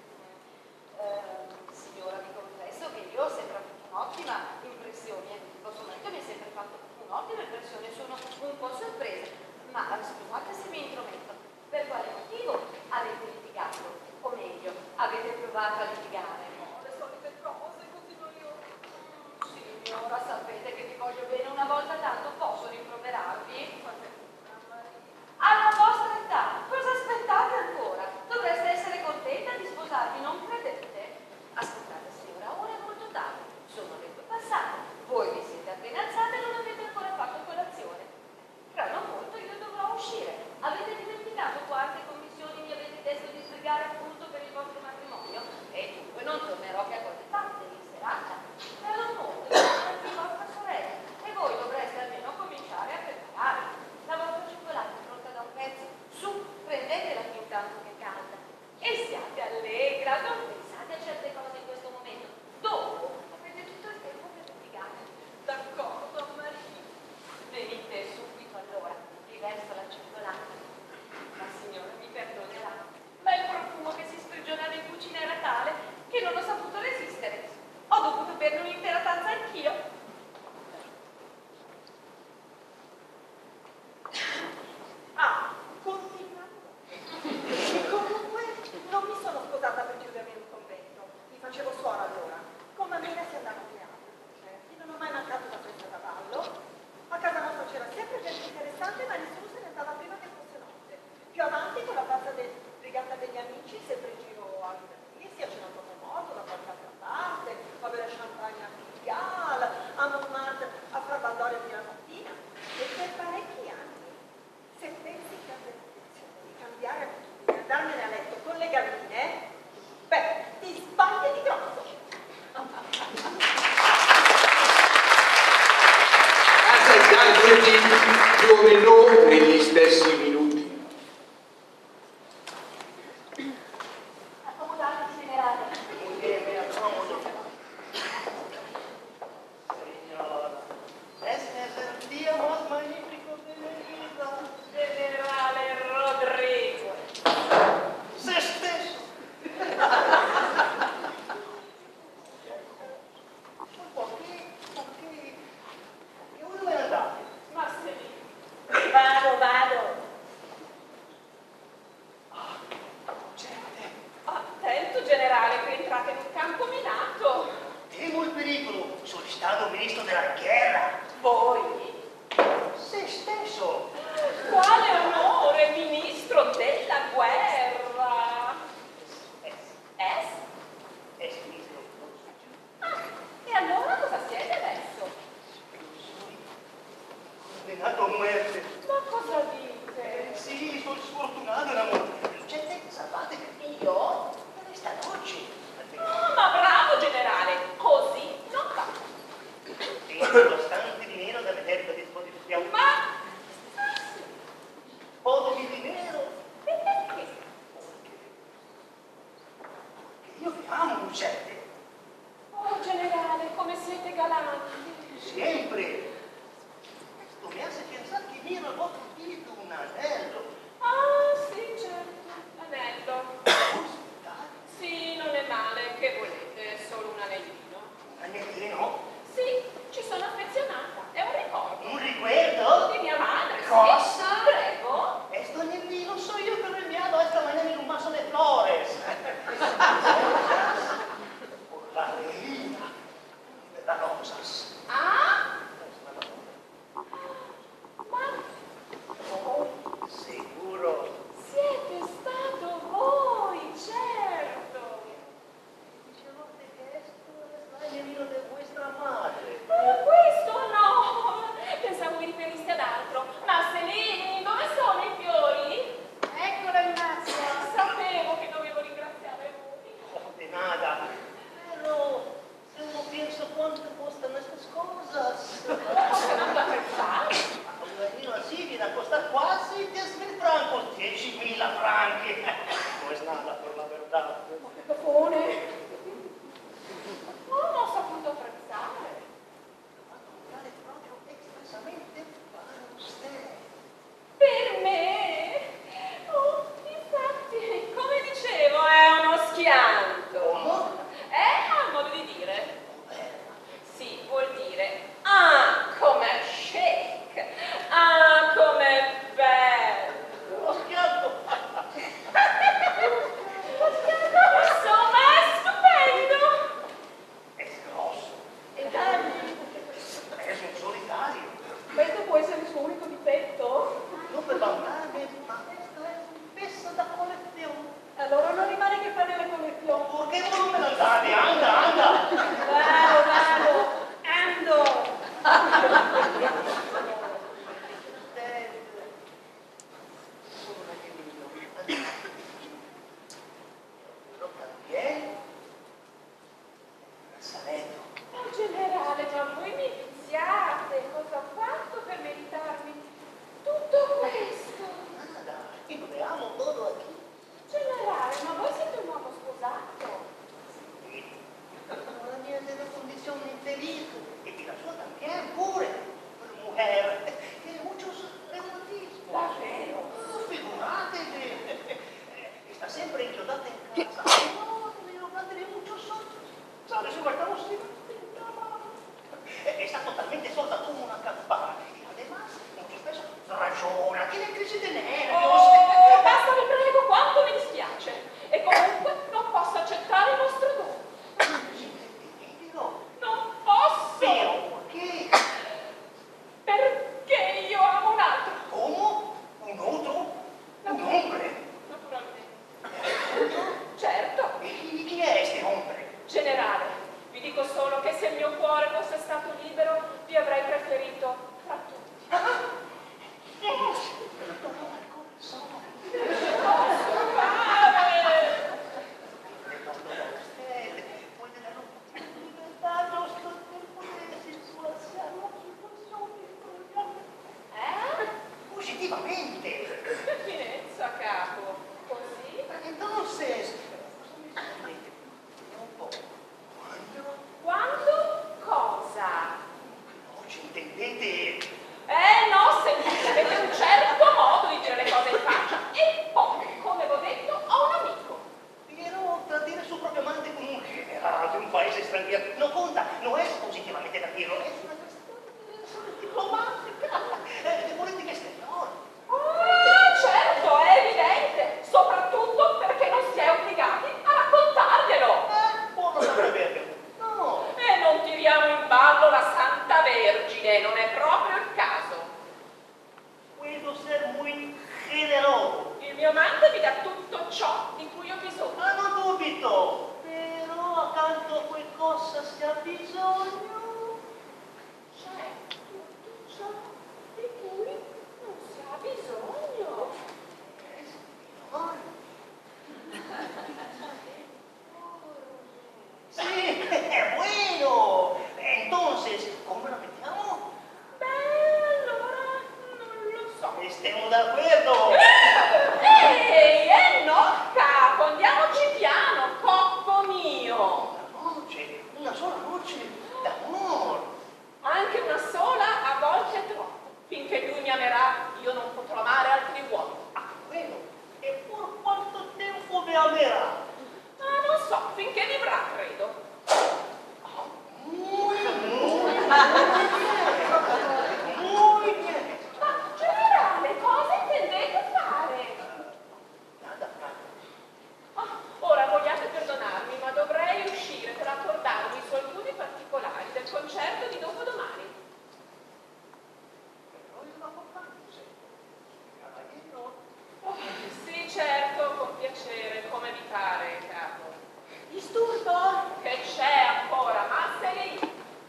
Signora, vi confesso che io ho sempre avuto un'ottima impressione, il vostro marito mi ha sempre fatto un'ottima impressione, sono un po' sorpresa, ma scusate se mi intrometto, per quale motivo avete litigato? O meglio, avete provato a litigare? No, le solite cose così noiose. Signora, sapete che vi voglio bene, una volta tanto posso rimproverarvi? Alla vostra età, cosa aspettate ancora? Dovreste essere contenta di sposarvi, non credete? Aspettate, signora, ora è molto tardi, sono le 2 passate, voi vi siete appena alzate e non avete ancora fatto colazione. Fra non molto io dovrò uscire. Avete dimenticato quante commissioni mi avete chiesto di sbrigare appunto per il vostro matrimonio? E dunque non tornerò che a cose fatte in serata. Fra non molto sarà di vostra sorella e voi dovreste almeno cominciare a prepararvi. La vostra cioccolata è pronta da un pezzo. Su, prendetela fin tanto che è calda. E siate allegra, non pensate a certe cose in questo momento. Dopo avrete tutto il tempo per litigare. D'accordo, Maria. Venite subito allora, vi verso la cioccolata. La signora mi perdonerà, ma il profumo che si sprigionava in cucina era tale che non ho saputo resistere. Ho dovuto berne un'intera tazza anch'io. Continuando. Comunque, non mi sono sposata per chiudermi in un convento. Mi facevo suora allora. Con Mamina si andava a teatro, concerti, non ho mai mancato una festa a cavallo. A casa avanti con la pazza brigata degli amici, sempre in giro a divertirsi, a cenare a modo, da qualche altra parte, a bere champagne a Pigalle, a Montmartre, a far baldoria fino alla mattina. E per parecchi anni, se pensi che abbia l'intenzione di cambiare abitudine, andarmene a letto con le galline, beh, ti sbagli di grosso. Assaggiandoti più o meno negli stessi minuti. Accomodatevi, generale. Mi accomodo. Signora, este es el día más magnífico de mi vida. Generale Rodrigo. Se stesso. Perché dove andate? Ma sei Vado. attento, generale, che entrate in un campo minato. Temo il pericolo. Sono stato ministro della guerra. Voi? Se stesso. Quale onore, ministro della guerra? Es? Es ministro. E allora cosa siete adesso? Condannato a muerte. Ma cosa dite? Sì, sono sfortunato in amore. Lucette, salvate. Io? Questa noce. Oh, ma bravo, generale, così non va. Tengo bastante dinero da vedere per disposizione. Ma Poco di dinero. e perché? Io vi amo, Lucette. Oh, generale, come siete galanti. Sempre. Questo mi hace pensare che mi ero colpito un anello. Ah, sì, certo, l'anello. Sì, non è male, che volete, solo un anellino. Un anellino? Sì, ci sono affezionata, è un ricordo. Un ricuerdo? Di mia madre. Cosa? Sì, prego. Questo anellino so io che l'ho inviato a esta mañana in un vaso de flores. Por la reina de las rosas. Ah? Ma voi Sicuro. siete stato voi, certo. Dicevo che esto es l'anellino de vuestra madre. Questo no! Pensavo vi riferiste ad altro. Marcellini, dove sono i fiori? Eccolo Ignazio. Sapevo che dovevo ringraziare voi. Oh, de nada. Pero, se uno piensa quanto costano estas cosas. Cosa non da pensare? Un anellino así viene a costar quasi 10.000 francos. 10.000 franchi. No es nada, por la verdad. Ma che cafone! Oh, non ho saputo apprezzare. Comprare proprio expresamente para usted. Per me? Oh, infatti, come dicevo, è uno schianto. Come? Ha un modo di dire? Sì, vuol dire ah, com'è chic, ah, com'è bello. Lo schianto. senso. Cosa mi intendete? Vediamo un po'. Quando cosa? No, ci intendete? No, sentite, avete un certo modo di dire le cose in faccia. E poi, come vi ho detto, ho un amico. Piero, tradire suo proprio amante con un generale di un paese straniero non conta, non è positivamente da dirlo, è una questione diplomatica, di politica esteriore. Ah, certo, è evidente, soprattutto perché non si è obbligati a raccontarglielo. Buono sapere. No. E non tiriamo in ballo la Santa Vergine, non è proprio il caso. Puedo ser muy generoso. Il mio amante mi dà tutto ciò di cui ho bisogno. Ma non dubito, però accanto a quel cosa si ha bisogno. C'è tutto ciò di cui non si ha bisogno. Sí, bueno. Entonces, ¿cómo la mettiamo? Beh, allora non lo so. Stiamo d'accordo. Ehi, no, capo, andiamoci piano, cocco mio. Una sola noce d'amore. Anche una sola a volte è troppo. Finché lui mi amerà, io non potrò amare altri uomini. Bueno, e por quanto tempo vi amerà? Non so, finché vivrà, credo. Muy bien. Ma, generale, cosa intendete fare? Nada. Ora vogliate perdonarmi, ma dovrei uscire per accordarmi su alcuni particolari del concerto di dopodomani. Sì, certo, con piacere, come evitare, capo. Disturbo? Che c'è ancora? Ma sei lì?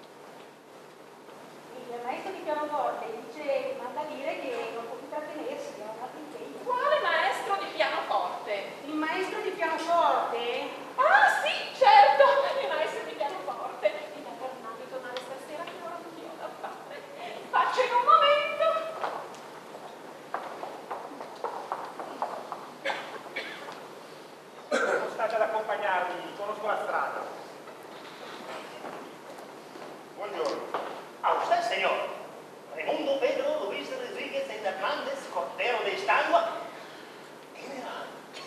Il maestro di pianoforte dice, manda a dire che non può più trattenersi, ha un altro impegno. Quale maestro di pianoforte? Il maestro di pianoforte? Ah, sì, certo, il maestro di pianoforte. Mi dà Fernando di tornare stasera che ora non ho da fare. Faccio in un momento. Sono stata ad accompagnarvi, conosco la strada. Buongiorno. A usted, señor. Raimundo Pedro Luis Rodríguez Hernández, Cordero de Estangua. Generale.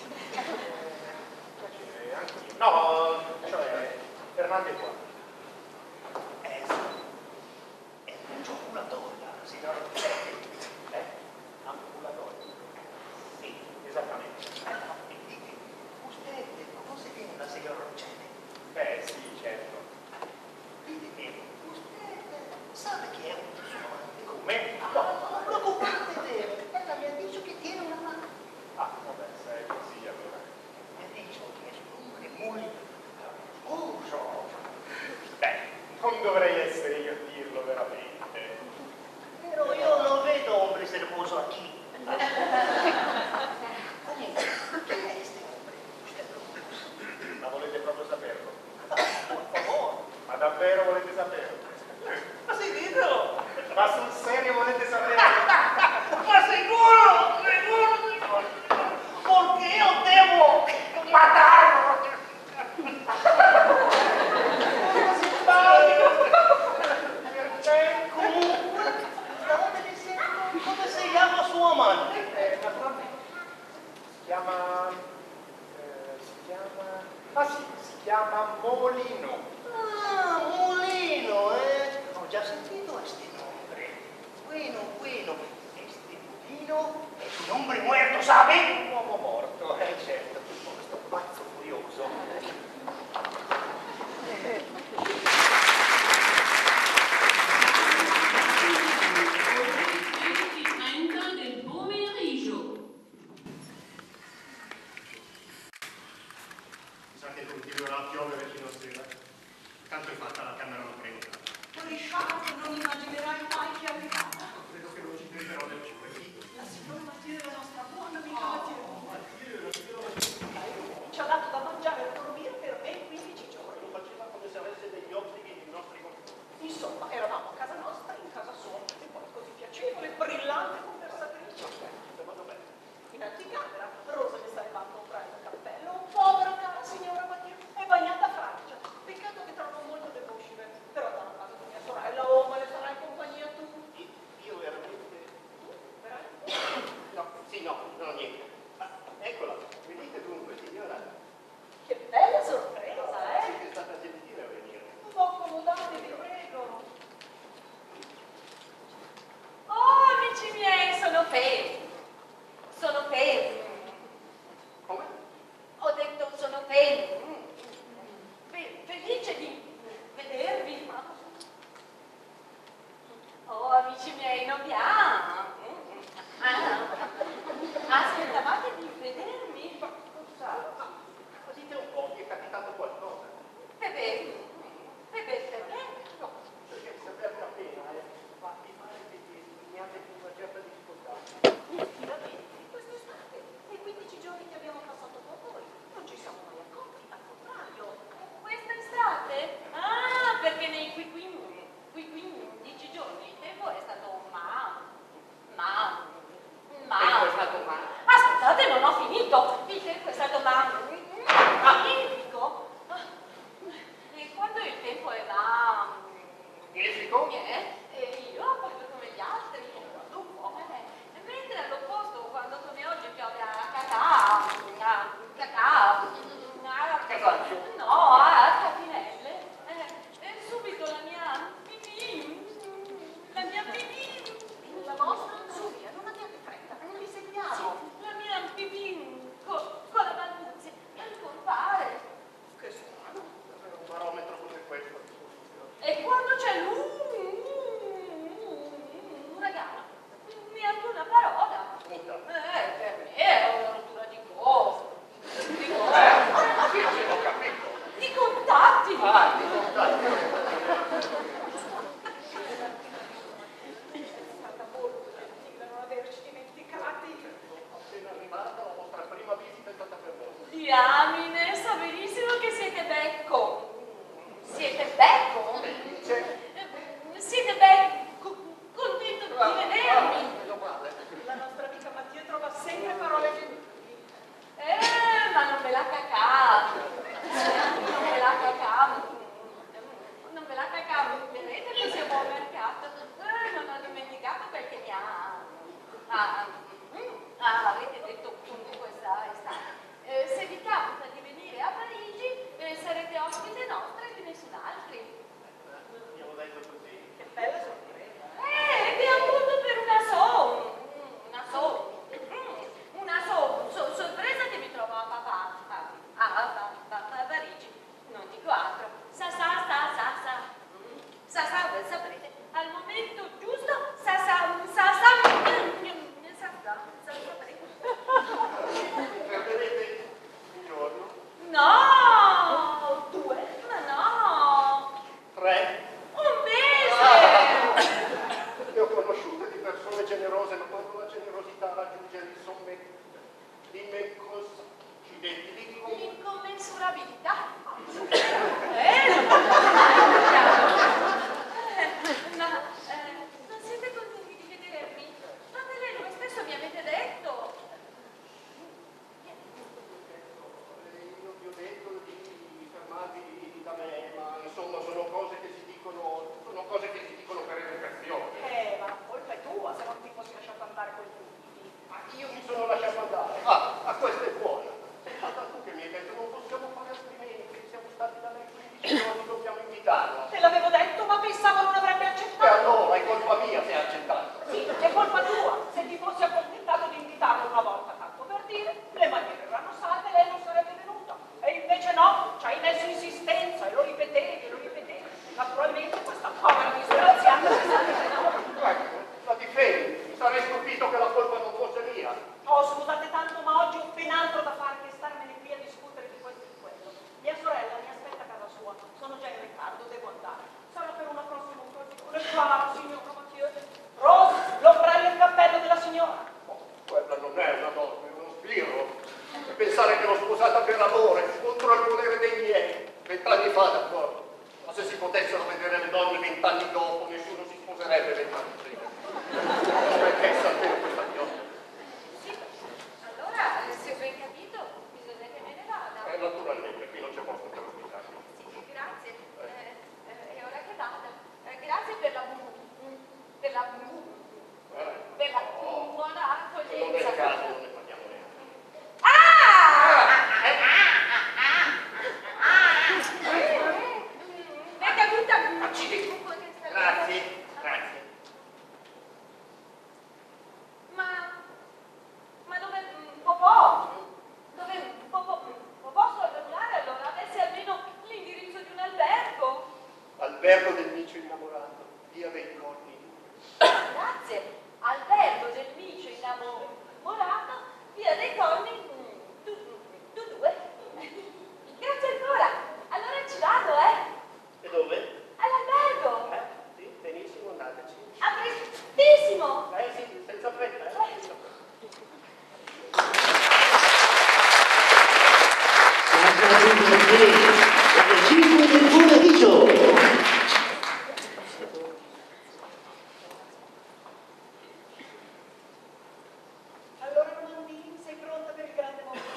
No, cioè, Fernando è qua. È un gioculatore, signor. Ambulatore. Sì, esattamente. Usted conoce bien la signora Roccella? Beh, sì, certo. Dite che usted sabe che è un suo amante come? No, non preoccupate, ella mi ha detto che tiene una mano. Ah, vabbè, se è così allora. Mi ha detto che è un hombre muy scuso. Beh, non dovrei essere io a dirlo veramente. Però io non vedo hombre servoso aquí. Chi è este hombre? Ma volete proprio saperlo? Per favore. Ma davvero volete saperlo? Ma sì, ditelo! Ma sul serio volete saperlo? Ma sicuro! Sicuro! Perché io devo matarlo! Comunque, stavate dicendo come si chiama suo amante? Naturalmente. Si chiama Molino. Ah, Molino, eh? Ho già sentito questo nome. Bueno. Este Molino è un hombre muerto, sabe? Un uomo morto, certo. Questo pazzo furioso. Del pomeriggio. Sa che continuerà a piovere fino a sera. Tanto è fatta la camera non prenota. Richard, non immaginerai mai che arriverà. Credo che non ci prenderò del cibo. La signora Mattia è la nostra buona amica Mattia. Ci ha dato da mangiare e da dormire per ben 15 giorni. Lo faceva come se avesse degli obblighi nei nostri confronti. Insomma, eravamo a casa nostra, in casa sua, e poi così piacevole, brillante conversatrice. Ma dov'è? In anticamera, Rosa mi sta arrivando un brano cappello, un po' magnifico, il tempo è stato magnifico. E quando il tempo era Magnifico? io parlo come gli altri, guardo un po'. Mentre all'opposto, quando come oggi piove a no, a catinelle, subito la mia pipì, La vostra? Su via, non abbiate fretta, non vi seguiamo. la mia pipì con la bambuzia, compare. Che strano, un barometro come questo. E quando c'è un ragazzo, neanche una parola. Muta. Per me è una rottura di costo. Sì, ho capito. Di contatti. Di contatti. Non averci dimenticati. Appena arrivata, la vostra prima visita è stata per voi. Diamine, so benissimo che siete becco. Siete becco? Siete becco, contento di vedermi. La nostra amica Mattia trova sempre parole gentili. Ma non me la cacavo. Non me la cacavo. Vedete che siamo al mercato? Non ho dimenticato perché mi avete detto comunque estate. Se vi capita di venire a Parigi, sarete ospite nostra e di nessun altri. Abbiamo detto così. Che bella sorpresa. Ed è appunto per una sorpresa che mi trovo a Parigi. Non dico altro. Saprete. Al momento giusto, Perderete un giorno, No! 2, ma no! 3. Un mese! Ne ho conosciute di persone generose, ma quando la generosità raggiunge le somme l'incommensurabilità. Non siete contenti di vedermi? Fatele voi stesso, mi avete detto. Io vi ho detto di fermarvi da me, ma insomma sono cose che si dicono per educazione. Ma la colpa è tua se non ti fossi lasciato andare con i tuoi. Ma io mi sono lasciato andare. Ah, questa è buona. Sei stata tu che mi hai detto non possiamo fare altrimenti, siamo stati da lei 15 giorni, dobbiamo invitarla. Te l'avevo detto, ma pensavo non avrebbe E accettato. allora è colpa mia se ha accettato. Sì, è colpa tua. Se ti fossi accontentato di invitarlo una volta, tanto per dire, le maniere erano salve, lei non sarebbe venuta. E invece no, ci hai messo insistenza e lo ripetevi. Naturalmente questa povera disgraziata si sa che no. Ecco, la difendi. Mi sarei stupito che la colpa non fosse mia. Oh, scusate tanto, ma oggi ho ben altro da fare che starmene qui a discutere di questo e di quello. Mia sorella mi aspetta a casa sua. Sono già in ritardo, devo andare. Sarà per una prossima occasione. Qua, signora Mathieu. Rose, l'ombrello e il cappello della signora. Oh, quella non è una donna, è uno sbirro. E pensare che l'ho sposata per amore, contro il volere dei miei. 20 anni fa, d'accordo. Ma se si potessero vedere le donne 20 anni dopo, nessuno si sposerebbe 20 anni prima. Perché sapere questa mia? Sì, allora, se ho ben capito, bisogna che me ne vada. Naturalmente, qui non c'è posto per ospitarmi. Sì, grazie. E ora che vada. Grazie per la buona Non è il accoglienza. caso, non ne parliamo neanche. È caduta. Grazie, grazie. Ma dove Popò? Dove Popò sto allungare allora? Avessi almeno l'indirizzo di un albergo. Albergo del micio innamorato, via dei Corni. Grazie. Albergo del micio innamorato, via dei Corni, tu due. Grazie ancora. Allora ci vado, E dove? all'albergo. Sì, benissimo, andateci. A prestissimo. Sì, senza fretta, senza fretta. alle 5 del pomeriggio. Allora, Romandini, sei pronta per il grande momento?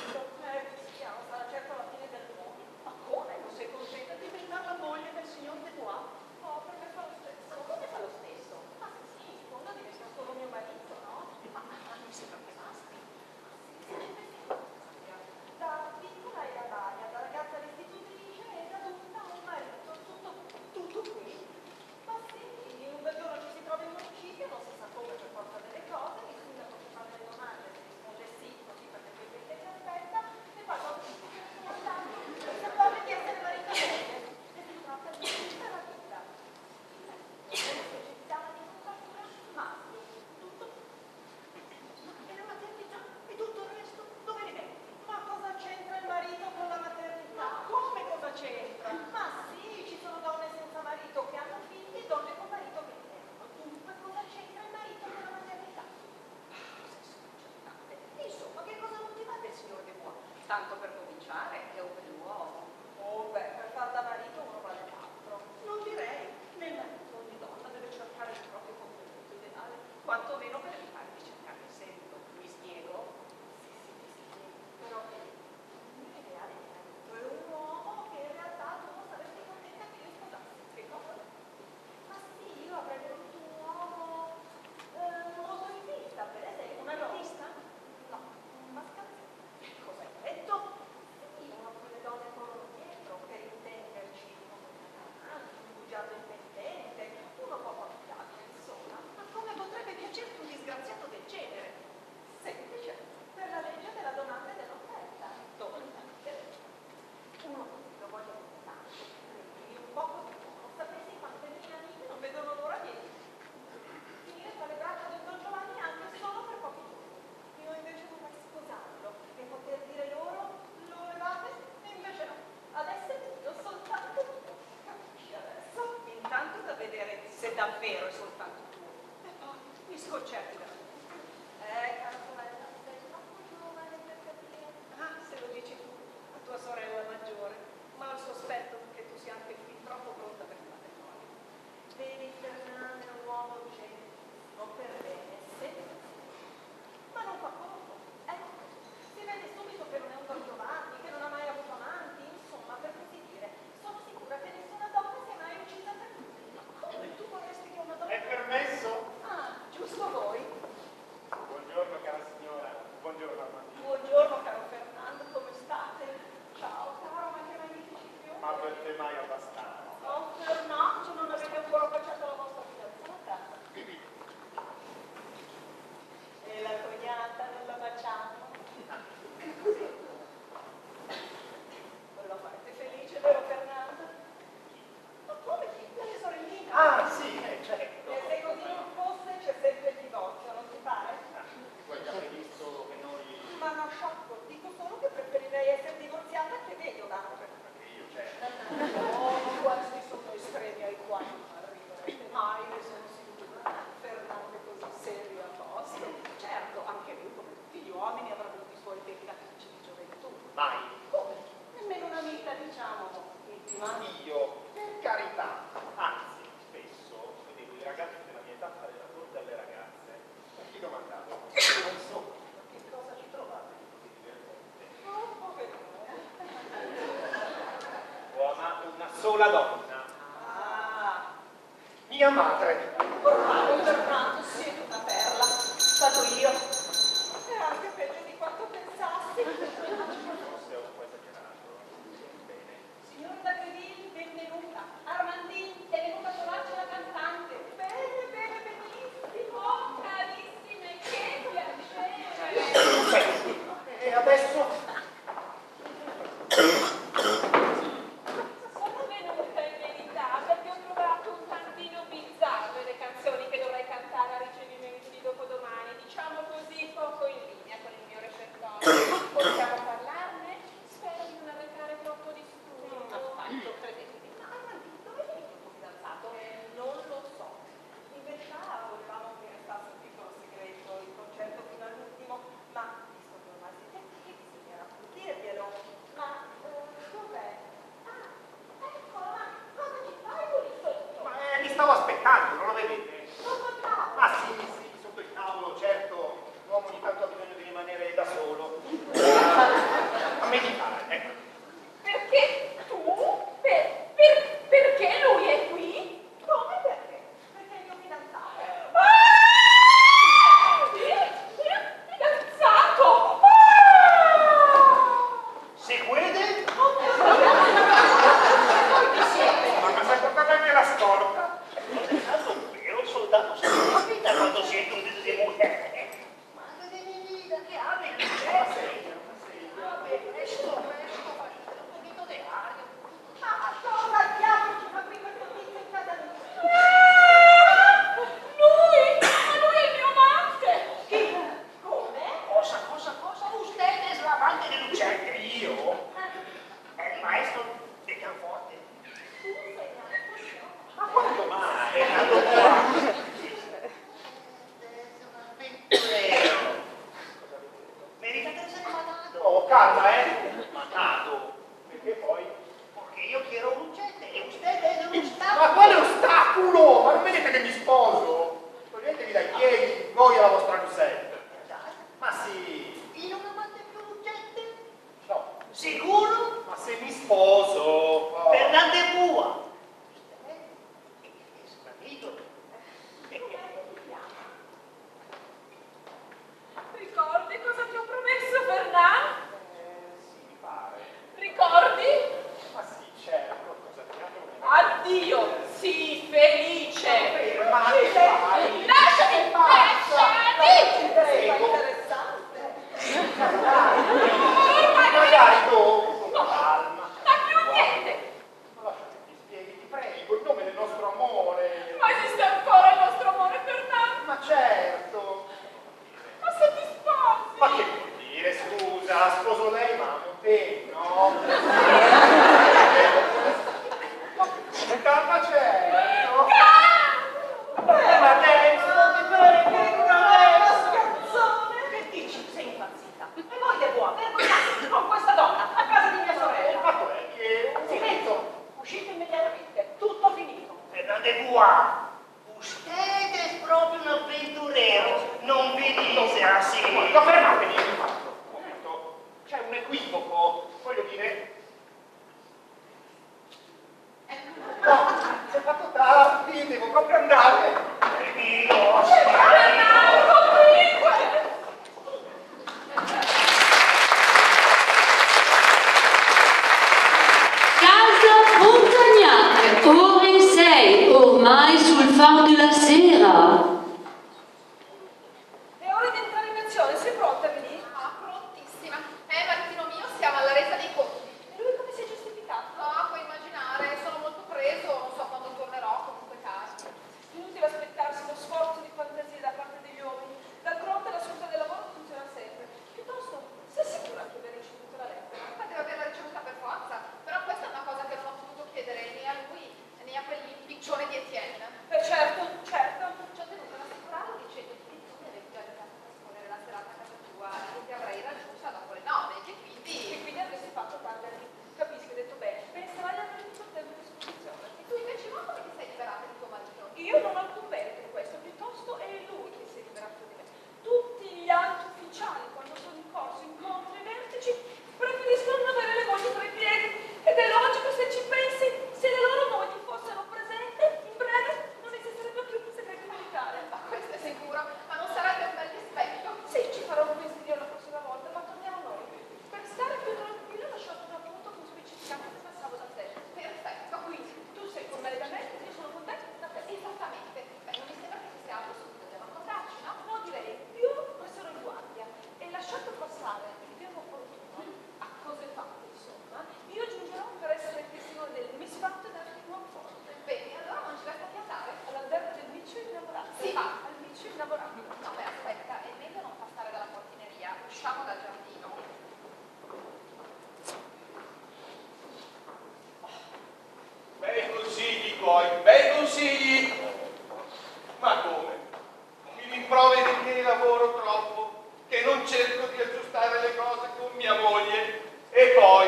Tanto per cominciare, è un bell'uomo. Oh beh, per far da marito uno vale l'altro. Non direi, nel marito ogni donna deve cercare il proprio complemento ideale, quantomeno per evitare di cercare il seguito. Mi spiego? Sì, però il mio ideale di marito è un uomo che in realtà tu non saresti contenta che io sposassi. Che cosa? Ma sì, io avrei voluto un uomo molto in vista, per esempio. Un artista? No, un mascalzone. Cosa hai detto? Sì, uno con le donne corrono dietro, per intenderci, uno con un bugiardo intendente, uno poco affidato, insomma. Ma come potrebbe piacerti un disgraziato del genere? Semplice, per la legge della domanda e dell'offerta. Domandante. Uno così lo voglio tanto, quindi un poco di buono. Sapessi quante mie amiche non vedono l'ora di finire tra le braccia del Don Giovanni anche solo per pochi giorni. Io invece vorrei sposarlo e poter dire loro, lo levate? E invece no. Adesso è tutto soltanto tuo. Capisci adesso? Intanto da vedere se davvero è soltanto tuo. E poi mi sconcerti da cara sorella, sei troppo giovane per capire. Ah, se lo dici tu, a tua sorella maggiore. Ma ho il sospetto che tu sia anche qui troppo pronta per il matrimonio. Vedi, Fernando è un uomo genio, per bene, ma non fa poco. Ecco, si vede subito che non è un Don Giovanni, che non ha mai avuto amanti, insomma, per così dire. Sono sicura che nessuna donna si è mai uccisa per tutti. Ma come tu vorresti che una donna... È permesso? Ah, giusto voi. Buongiorno, cara signora. Buongiorno, Armandino. Buongiorno, caro Fernando, come state? Ciao, caro, ma che magnificio. Ma per te mai abbastanza. Oh, Fernando, non avete ancora baciato la vostra fidanzata? E la cognata non la baciamo? Lo farete felice, vero Fernando? Ma come chi? La mia sorellina? Ah, sì, certo. E se così non fosse, c'è sempre il divorzio, non ti pare? Tu hai già previsto che noi... Ma no, sciocco, dico solo che preferirei essere divorziata che vedola. Anche io, certo. Oh, questi sono estremi ai quali non arriverete mai, ne sono sicura. Fernando è così serio a posto. Certo, anche lui, come tutti gli uomini, avrà avuto i suoi peccatici di gioventù. Mai. Come? Nemmeno una vita, diciamo, intima. Io, per carità. Anzi, spesso vedevo i ragazzi della mia età fare la corte alle ragazze. E gli domandavo, non so, ma che cosa ci trovate di così divertente? Oh, poverino. Ho amato una sola donna. Ah, Mia madre. bravo Fernando, siete una perla. Stato io. E anche peggio di quanto pensassi. Forse ho un po' esagerato. Bene. Signor Dagredil, benvenuta. Armandin, è venuta a trovarci la cantante. Bene, bene, benissimo. Carissime, che piacere! E adesso? Sono venuta in verità perché ho trovato un tantino bizzarre le canzoni che dovrei cantare a ricevimento di dopodomani, diciamo così, poco in linea con il mio repertorio. Possiamo parlarne? Spero di non arrecare troppo disturbo. Affatto, credetemi. Ma Armandin, dove è finito il tuo fidanzato? Non lo so. In verità volevamo che restasse un piccolo segreto, il concerto fino all'ultimo, ma visto che ormai siete qui, bisognerà dirglielo. Ma dov'è? Ah, eccola, ma cosa ci fai con il sotto? Ma mi stavo aspettando, non lo vedete? Sotto il tavolo. Ah sì, sì, sotto il tavolo, certo. L'uomo ogni tanto ha bisogno di rimanere da solo. A meditare, ecco. Perché tu? Perché lui è qui? Come perché? Perché è il mio fidanzato. Il fidanzato! Si vede? Chi siete? Ma mi hai portato anche la scorta? Tanto un vero soldato si capita quando si è un di mujer. Ma devi dire che ha del Vabbè, presto, facete un pochino di aria. Ma cosa diavolo ci fa qui questo tizio in casa mia? Lui è il mio amante! Chi? Come? Cosa? Usted es la amante de Lucente. Io? È il maestro del pianoforte. Tu sei maestro mio? Ma quando mai? È nato qua. Avventurero. Merita di essere malato. Oh, calma, ma nado. Perché poi? Porque io quiero un uccello e usted è un ostacolo. Ma quale ostacolo? Ma non vedete che mi sposo? Toglietevi dai piedi voi e la vostra Giuseppe. Ma sì. E non amate più l'uccello? No. Sicuro? Ma se mi sposo... Oh. Fernande Bua. Ricordi cosa ti ho promesso, Fernand? Sì, mi pare. Ricordi? Ma sì, certo. Cosa ti Addio, sii felice. Fermati, vai. Lasciami, lasciami. Prego. Interessante. Magari dopo, con calma. Ma più niente. Ma lasciami che ti spieghi, ti prego, il nome del nostro amore. Ma esiste ancora il nostro amore, Fernand? Ma certo. Ma se ti sposi? Ma che vuol dire, scusa? Sposo lei, ma amo te, no? Ma certo. Ma Che dici? Sei impazzita. E voi che vuoi? Vergognate con questa donna a casa di mia sorella. Ma com'è che... Silenzio! Uscite immediatamente. Tutto finito. Fernande Bua. Usted es proprio un avventurero. Non vi dice así. Ma fermatevi, un momento. C'è un equivoco. Voglio dire... No, si è fatto tardi, devo proprio andare. Casa Montagnac, ore 6, ormai sul far della sera. È ora di entrare in azione. Sei pronta, Veni? Ah, prontissima. Martino mio, siamo alla resa dei conti. E lui come si è giustificato? Ah, puoi immaginare, sono molto preso, non so quando tornerò, comunque tardi. Inutile aspettarsi lo sforzo di fantasia da parte degli uomini. D'altronde l'assunto del lavoro funziona sempre. Piuttosto, sei sicura che aver ricevuto la lettera? Ma deve averla ricevuta per forza. Però questa è una cosa che non ho potuto chiedere né a lui né a quell'impiccione di Etienne. Certo, certo. Ci ho tenuto ad assicurarlo dicendo che tu mi avevi già iniziato a trascorrere la serata a casa tua e che ti avrei raggiunta dopo le 9 e che quindi avresti fatto tardi. Capisco, hai detto bene. Penserai di avere tutto il tempo a disposizione. E tu invece no, come ti sei liberata di tuo marito? Io non ho alcun merito in questo, piuttosto è lui che si è liberato di me. Tutti gli altri ufficiali, quando sono in corso, incontri e vertici, preferiscono non avere le mogli tra i piedi. Ed è logico se ci pensi, se le loro mogli fossero presenti, in breve non esisterebbe più il segreto militare. Ma questo è sicuro, ma non sarebbe un bel dispetto? Sì, ci farò un pensiero la prossima volta, ma torniamo a noi. Per stare più tranquillo ho lasciato un appunto con specificato che passavo da te. Perfetto. Quindi tu sei con me da me, io sono con te da te. Esattamente. Beh, non mi sembra che ci sia altro su cui dobbiamo accordarci, no? No, direi più presso in guardia e lasciato passare il tempo opportuno a cose fatte, insomma, io giungerò per essere testimone del misfatto e del conforto. Bene, allora non ci resta che andare. All'albergo del micio innamorato. Sì, va. Al micio innamorato. No, beh, aspetta, è meglio non passare dalla portineria. Usciamo dal giardino. Bei consigli poi, bei consigli! Ma come? Mi rimproveri che lavoro troppo, che non cerco di aggiustare le cose con mia moglie. E poi,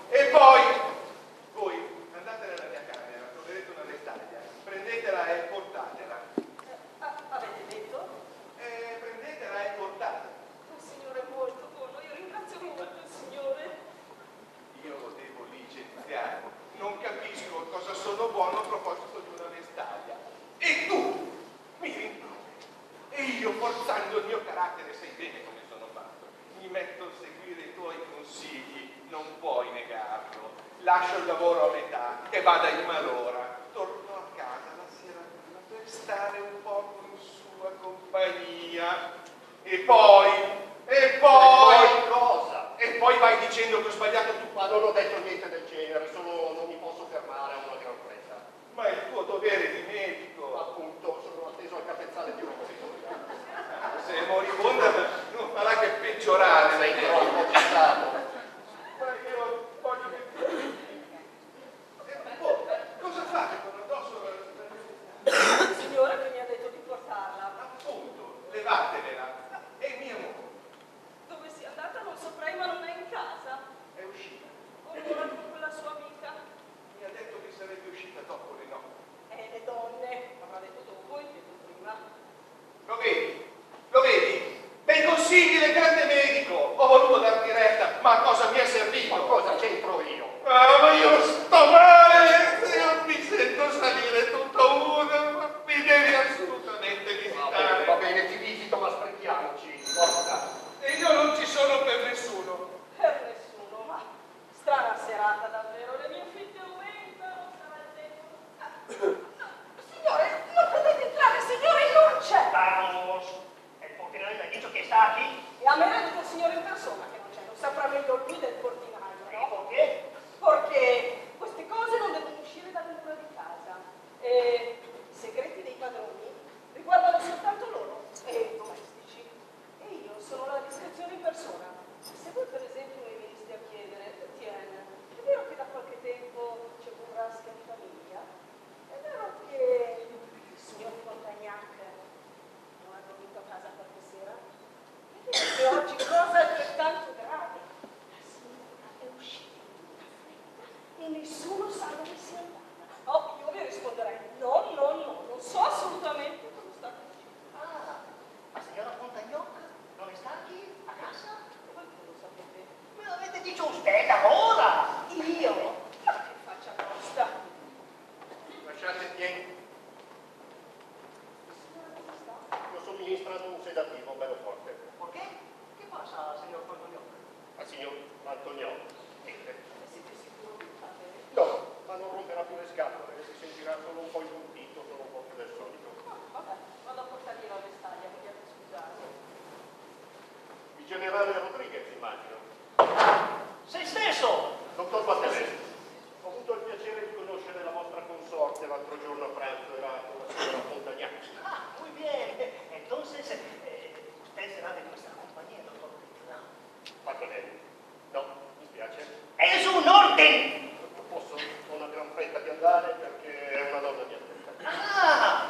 voi andate nella mia camera, troverete una vestaglia, prendetela e portatela. Avete detto? Prendetela e portatela. Il Signore è molto buono, io ringrazio molto il Signore. Io lo devo licenziare. Non capisco cosa sono buono a proposito di una vestaglia. E tu mi rimproveri. E io, forzando il mio carattere, sai bene come sono fatto, mi metto a seguire i tuoi consigli. Non puoi negarlo. Lascio il lavoro a metà e vada in malora. Torno a casa la sera per stare un po' in sua compagnia. E poi cosa? E poi vai dicendo che ho sbagliato tutto. Ma non ho detto niente del genere, solo non mi posso fermare a una gran fretta. Ma è il tuo dovere di medico. Appunto, sono atteso al capezzale di una moribonda. Se è moribonda non farà che peggiorare. Sei troppo pensato. Ma io voglio che... cosa fate con addosso? Il Signore che mi ha detto di portarla. Appunto, levatevela. È mia moglie. Dove sia andata non saprei, ma non è in casa. Ma cosa mi è servito? Ma cosa c'entro io? Ah, ma io sto male, io mi sento salire tutto uno, mi devi assolutamente visitare. Va bene, ti visito, ma sprechiamoci. Guarda. E io non ci sono per nessuno. Per nessuno, ma strana serata davvero, le mie fitte aumentano, sarà il tempo. Signore, non potete entrare, signore, non c'è! Vamos, el portinaio ha detto che sta qui. E a me l'ha detto il signore in persona che non c'è, lo saprà meglio lui del portinaio, no? Perché? Perché queste cose non devono uscire dalle mura di casa. E i segreti dei padroni riguardano soltanto loro e i domestici. E io sono la discrezione in persona. Se voi per esempio mi veniste a chiedere, Etienne, è vero che da qualche tempo c'è un rasca di famiglia? È vero che il signor Fontagnac non ha dormito a casa qualche sera? È vero che oggi cosa altrettanto grave? La signora è uscita in una fretta e nessuno sa dove sia andata. Oh, io vi risponderei, no, non so assolutamente dove sta uscendo. Ah, la signora Fontagnoc non sta qui a casa? E voi come lo sapete? Me l'avete detto usted ora! Io? Ma che faccia tosta! Lasciate Etienne. Io somministrato un sedativo bello forte. Perché? Che passa, signor Fontagnoc? Al signor Antoniotto. Niente. Siete sicuro che fate? No, ma non romperà più le scatole, si sentirà solo un po' impuntito, solo un po' più del solito. Vabbè, vado a portargli la vestaglia, vogliate scusare. Il generale Rodriguez, immagino. Sei stesso! Dottor Battelet, ho avuto il piacere di conoscere la vostra consorte l'altro giorno a pranzo, era con la signora Fontagnac. Ah, muy bien. Entonces, usted será de nuestra compañía, doctor. Battelet. No, mi spiace. Es un orden! Non posso, ho una gran fretta di andare perché è una donna di aspetta. Ah!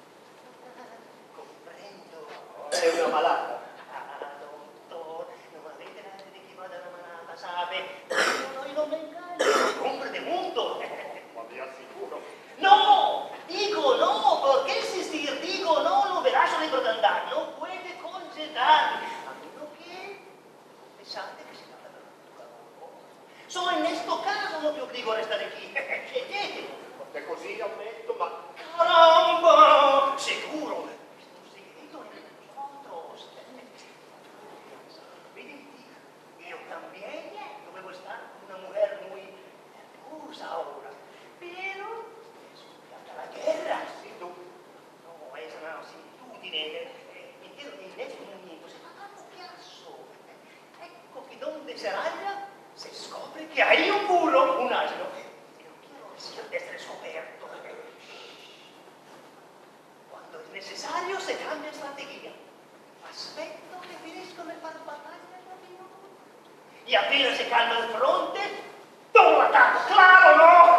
Comprendo. È una malata. Ah, doctor, non avete nada de que vada una manata, sabe? Yo no me engaño, hombre de mundo. Ma vi assicuro. No, digo no, porque insistir, digo no, lo verás libre de andar, no puede conceder, a menos que pensate que se trata de un lavoro. Solo en este caso no te obligo a restare aquí. È così, ammetto, ma Caramba, seguro, es un secreto entre nosotros. Vedi, yo también dovevo estar con una mujer muy hermosa ahora, pero la guerra, sí, tú. No, es una similitudine. Entiendo che in questo momento si fa tanto chiasso. Ecco che donde se raglia si scopre che hai un burro, un asino. E non quiero rischio di essere scoperto. Quando è necessario si cambia strategia. Aspetto che finiscono di fare battaglia tra di noi. E appena si calma il fronte, do un attacco, claro, no?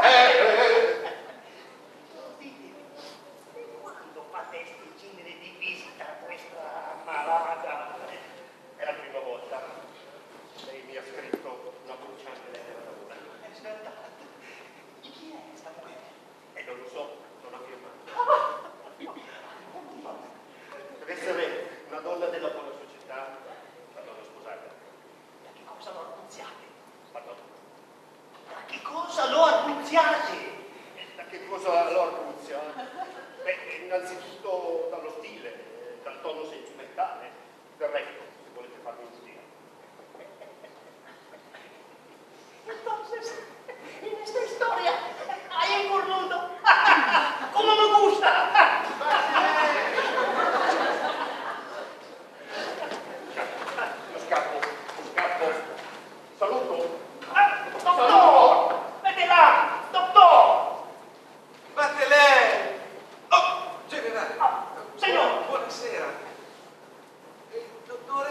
Quando fate questi genere di visita a questa malata? è la prima volta. Lei mi ha scritto una bruciante lettera d'amore. È sverdato. Chi è questa mujer? E non lo so, non ha firmato. Deve essere una donna della buona società, una donna sposata. Da che cosa lo annunziate? Pardon. Da che cosa lo annunziate? Da che cosa lo arguzia? Beh, innanzitutto dallo stile, dal tono sentimentale. Del resto, se volete farmi un giro. Entonces, en esta historia hay un cornudo. ¡Cómo me gusta! Lo scappo. Saluto. Doctor! Vete là! Doctor! Battelet! Oh, generale! Signor! Buonasera. Dottore?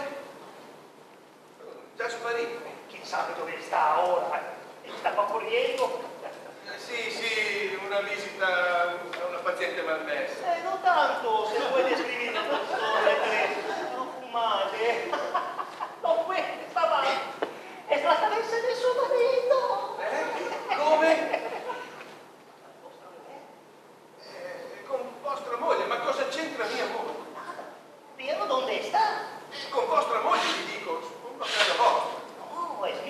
Già sparito? Chi sa dove sta ora? Stava corriendo? Sì, una visita a una paziente malmessa. Non tanto, se vuoi descrivere il dottore, non fumate. No, questa va. È la cabeza del suo marito. Come? Con vostra moglie, ma cosa c'entra mia moglie? Pero, ¿dónde está? Con vostra moglie, vi dico, suppongo a casa vostra. No, es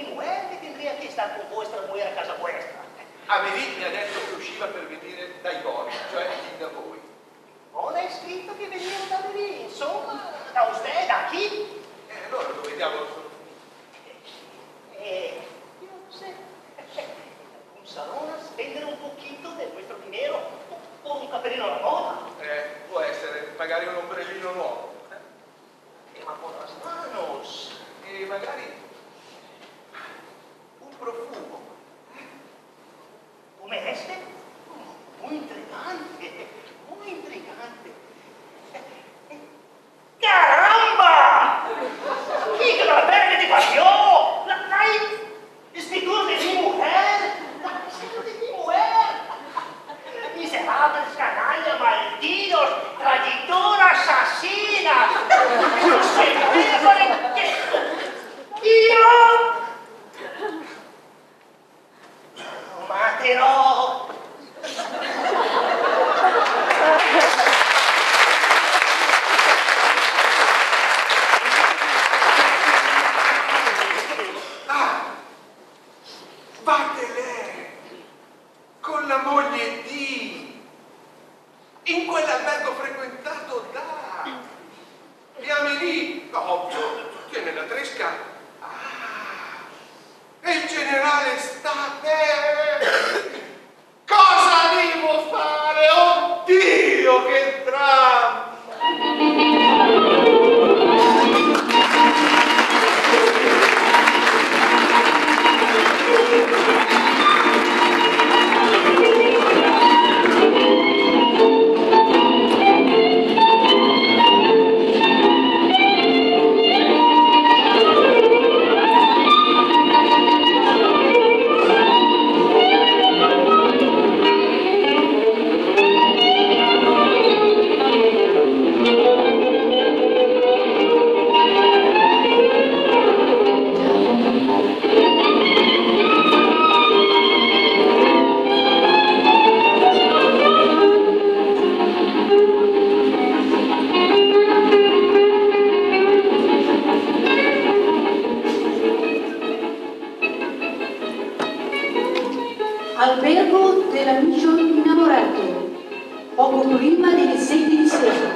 albergo dell'amico innamorato, poco prima delle 7 di sera.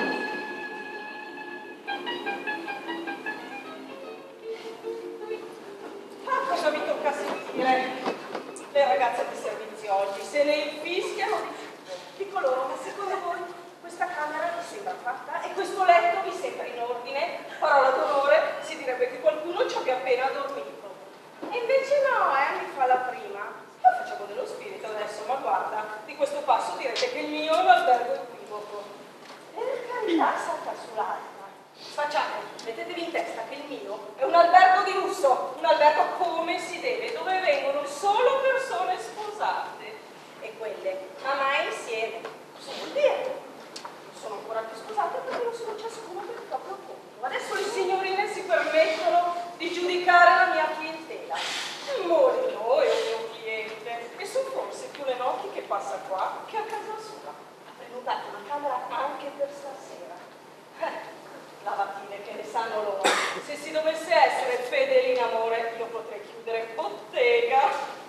Ah, cosa mi tocca sentire? Le ragazze di servizio oggi se ne infischiano di tutto. Dico loro, ma secondo voi questa camera vi sembra fatta? E questo letto vi sembra in ordine? Parola d'onore, si direbbe che qualcuno ci abbia appena dormito. E invece no, mi fa la prima. Poi facciamo dello spirito adesso, ma guarda, di questo passo direte che il mio è un albergo equivoco. Per carità, salta sull'altra. Facciate, mettetevi in testa che il mio è un albergo di lusso, un albergo come si deve, dove vengono solo persone sposate. E quelle, ma mai insieme. Cosa vuol dire? Non sono ancora più sposate perché non sono ciascuno per il proprio conto. Adesso le signorine si permettono di giudicare la mia clientela. Molino è un mio cliente e sono forse più le notti che passa qua che a casa sua. Ha prenotato una camera anche per stasera. Lavatine che ne sanno loro. Se si dovesse essere fedeli in amore, io potrei chiudere bottega.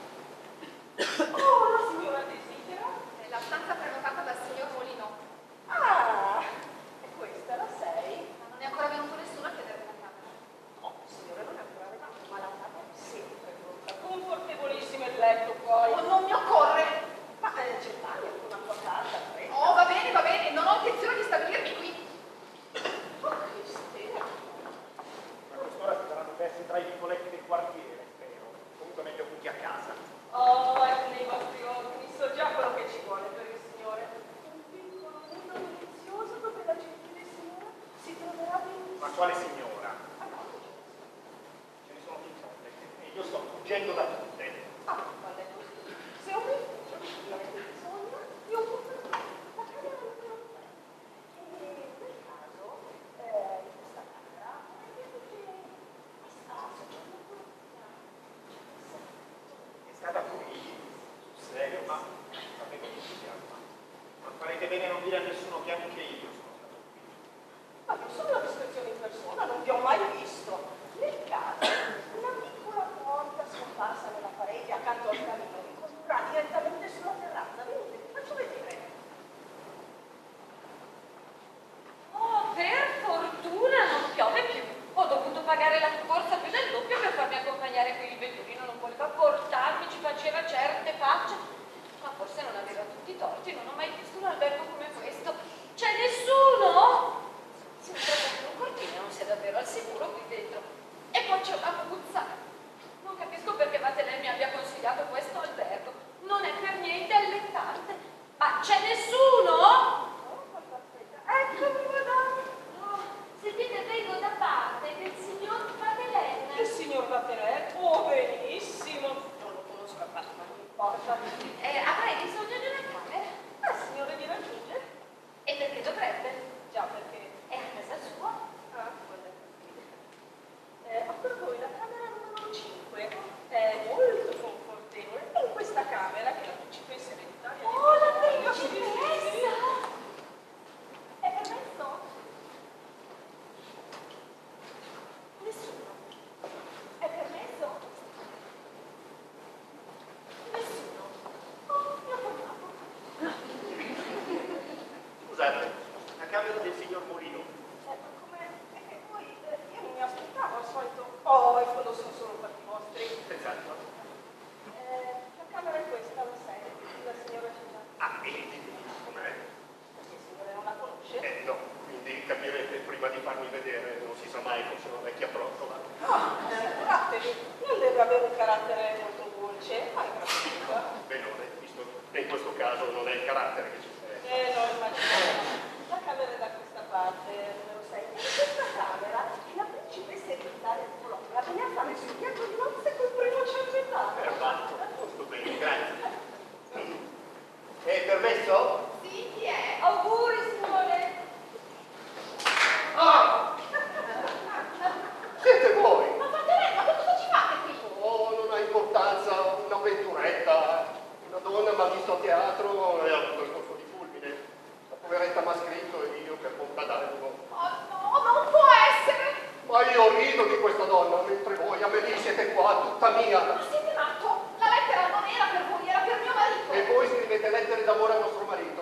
Oh, la signora desidera? È la stanza prenotata dal signor Molino. Ah, e questa è la 6? Ma non è ancora venuto nessuno a chiedere la camera. No, signore, non è ancora arrivato, ma la camera è sempre pronta. Confortevolissimo il letto poi. Oh, non mi occorre! Ma c'è Tania con una tua carta, prego. Oh, va bene, non ho intenzione di stabilirmi qui. Oh, Cristina. A quest'ora si saranno persi tra i vicoletti del quartiere, spero. Comunque meglio tutti a casa. Oh, ecco nei vostri ordini, so già quello che ci vuole per il signore. Un piccolo mondo delizioso dove la gentile signora si troverà benissimo. Ma quale signora? Ah, no, Ce ne sono più troppe e io sto fuggendo da tutte. ah, quando è così. Se un rifugio ne avete bisogno, io posso fare la camera non me lo fare. E nel caso, in questa camera, vedete che c'è una È stata qui? Sul serio? Ma sapete che ci siamo? Ma farete bene a non dire a nessuno che anche io sono stato qui. Ma io sono una descrizione in persona, non vi ho mai visto. Nel caso, una piccola porta scomparsa nella parete accanto al camino vi condurrà direttamente sulla terrazza. Venite, vi faccio vedere. Oh, per fortuna non piove più. Ho dovuto pagare la corsa più del doppio per farmi accompagnare qui. Il vetturino non voleva portarmi, ci faceva certe facce. Ma forse non aveva tutti i torti, non ho mai visto un albergo come questo. C'è nessuno? Si mi prende un cortile, non sia davvero al sicuro qui dentro. E poi c'è una puzza. Non capisco perché Vatelè mi abbia consigliato questo albergo. Non è per niente allettante. Ma c'è nessuno? Eccomi, madame. Oh, sentite, vengo da parte del signor Vatelè. Il signor Vaterè? Oh, benissimo. Non lo conosco a parte, ma non importa. Avrei bisogno di una camera. Signore, mi raggiunge? E perché dovrebbe? Già, perché? È a casa sua. Ah, guarda qui. Ho per voi la camera numero 5. È molto confortevole. E in questa camera, che la principessa ereditaria... Oh, la principessa! È permesso? Nessuno. È permesso? Nessuno. Oh, mi ha portato. Scusate, la camera del signor Molino. Ma come? Poi io non mi aspettavo al solito. Oh, in fondo sono solo fatti vostri. Esatto. La camera è questa, lo sai, la signora Città. Ah, e com'è? Il signore non la conosce? No, quindi capirete prima di farmi vedere, non si sa mai, forse una vecchia frottola. Assicuratevi, non deve avere un carattere molto dolce, ma è gratuita. Benone, visto che in questo caso non è il carattere che ci serve. No, immagino. La camera è da questa parte, numero 6. E in questa camera la principessa ereditaria di Bologna viene a fare sul piatto di nozze col primo ciambellano. Perfetto, molto bene, grazie. È permesso? Sì, chi è? Auguri, signore. Ah! Siete voi? Ma Vaterè, ma cosa ci fate qui? Oh, non ha importanza, un'avventuretta. Una donna mi ha visto a teatro e ha avuto il colpo di fulmine. La poveretta mi ha scritto e io per bontà d'animo. Oh no, non può essere! Ma io rido di questa donna, mentre voi a me lì siete qua, tutta mia. Ma siete matto? La lettera non era per voi, era per mio marito!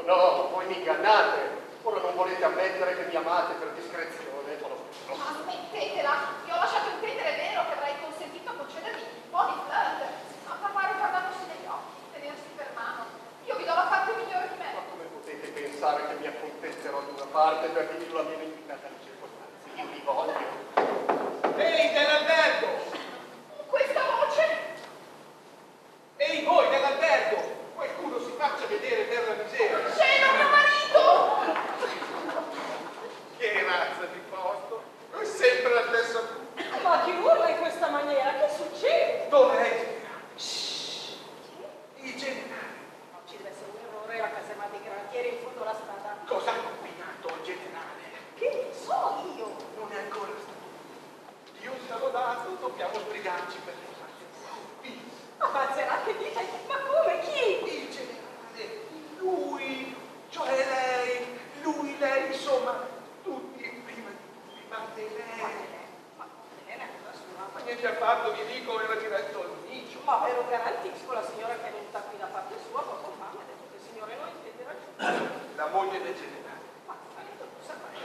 no, voi mi ingannate. Ora non volete ammettere che mi amate per discrezione. Ma smettetela! Vi ho lasciato intendere, è vero, che avrei consentito a concedervi un po' di flirt, ma parlare guardandosi negli occhi, tenersi per mano. Io vi do la parte migliore di me. Ma come potete pensare che mi accontenterò di una parte per di più la mia indicata le circostanze? Io vi voglio. Ehi, dell'albergo! Questa voce? Ehi, voi dell'albergo! Qualcuno si faccia vedere per la miseria! Cielo, mio marito! Che razza di posto! È sempre la stessa... Ma chi urla in questa maniera? Che succede? Dov'è il generale? Shhh! Il generale! Non ci deve essere un errore, la caserma dei granatieri in fondo alla strada. Cosa ha combinato il generale? Che ne so io? Non è ancora stato. Dio sia lodato, dobbiamo sbrigarci per rifarci. Ma Mazzerà, che dite? Ma come? Chi? Il generale, lui, cioè lei, insomma, tutti prima di parte lei. Ma bene, Ma niente affatto, vi dico, era diretto al micio. ma ve lo garantisco, la signora che è venuta qui da parte sua poco fa mi ha detto che il signore non intende raggiungere. La moglie del generale. Ma marito, tu saprai.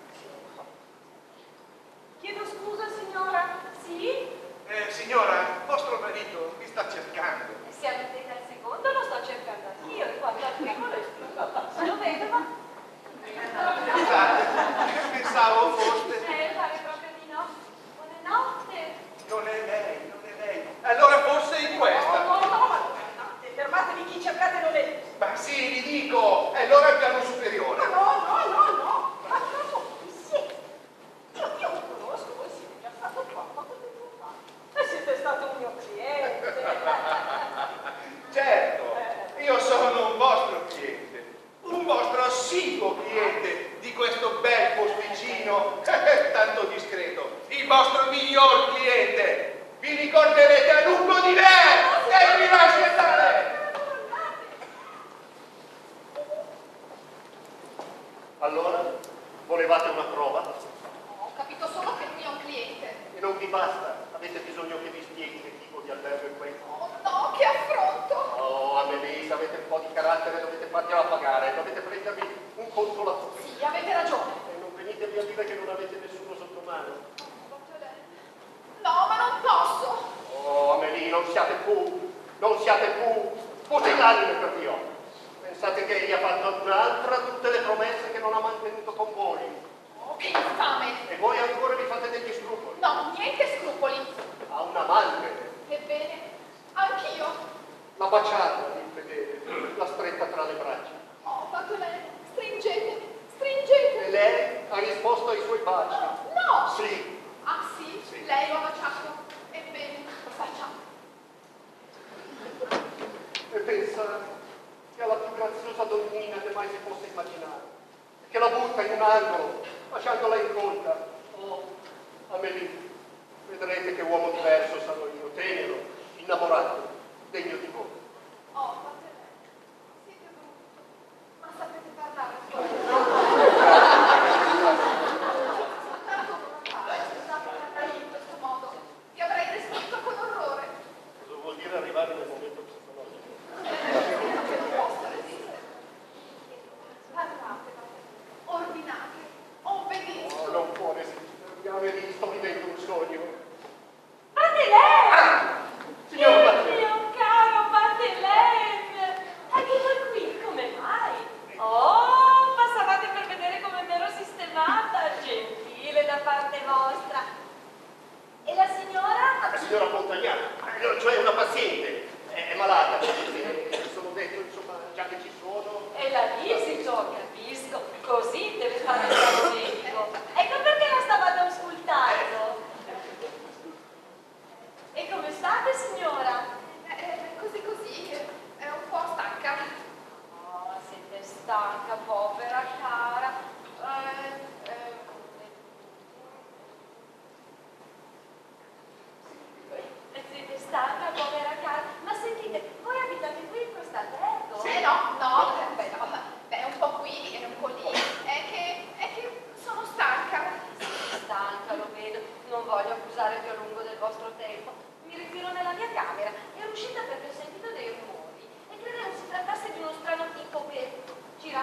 Chiedo scusa, signora. Sì? Signora, vostro marito vi sta cercando. Se avete al secondo lo sto cercando anch'io, quando al primo lo escludo. Lo vedo, ma... Scusate, pensavo foste... pare proprio di no. Buonanotte. Non è lei. Allora forse in questa. No, ma fermatevi, chi cercate non è. Ma sì, vi dico, è l'ora al piano superiore. Ma no. Ma chi siete? Io vi conosco, voi siete già stato qua poco tempo fa. E siete stato un mio cliente. Certo, io sono un vostro cliente, un vostro assiduo cliente di questo bel posticino, tanto discreto, il vostro miglior cliente. Vi ricorderete a lungo di me e vi lascio andare. Allora, volevate una prova? Ho capito solo che lui è un cliente. E non vi basta? Avete bisogno che vi spieghi che tipo di albergo è questo? Oh no, che affronto! Oh, Annelisa, avete un po' di carattere, dovete fargliela pagare, dovete prendervi un consolatore. Sì, avete ragione. E non venitevi a dire che non avete nessuno sotto mano. No, ma non posso. Oh, Amelie, non siate fu, fate l'anime per Dio. Pensate che egli ha fatto ad un'altra tutte le promesse che non ha mantenuto con voi. Oh, che infame. E voi ancora vi fate degli scrupoli. No, niente scrupoli. Ha un amante. Ebbene, anch'io. La baciata, l'infedele, la stretta tra le braccia. Oh, Madeleine, stringetemi. E lei ha risposto ai suoi baci. No. Sì. Ah sì? Lei lo ha baciato. Ebbene, baciato. E pensare che è la più graziosa donnina che mai si possa immaginare, che la butta in un angolo, lasciandola incolta. Oh, Amelie, vedrete che uomo diverso sarò io, tenero, innamorato, degno di voi. Oh, Madeleine, siete brutti, ma sapete parlare soltanto non parlare in questo modo. Vi avrei respinto con orrore. Cosa vuol dire arrivare nel momento psicologico? Non posso resistere. Parlate, ordinate, obbedisco. Oh, non può resistere. Amelie, sto vivendo un sogno. Madeleine! Signor Madeleine! Mio caro Madeleine! Anche voi qui, come mai? Oh, passavate per vedere come mi ero sistemata, gentile da parte vostra. E la signora? La signora Montagnana, cioè una paziente, è malata, mi sono detto, insomma, già che ci sono... E la visito, capisco, così deve fare il suo medico. Ecco perché la stavate auscultando. E come state, signora? Così, è un po' stanca. Oh, siete stanca, povera cara. Siete stanca, povera cara. Ma sentite, voi abitate qui in quest'albergo? Beh, un po' qui e un po' lì. È che sono stanca. Stanca, lo vedo. Non voglio abusare più a lungo del vostro tempo. Mi ritiro nella mia camera. Ero uscita perché ho sentito dei rumori e credevo si trattasse di uno strano tipo che girava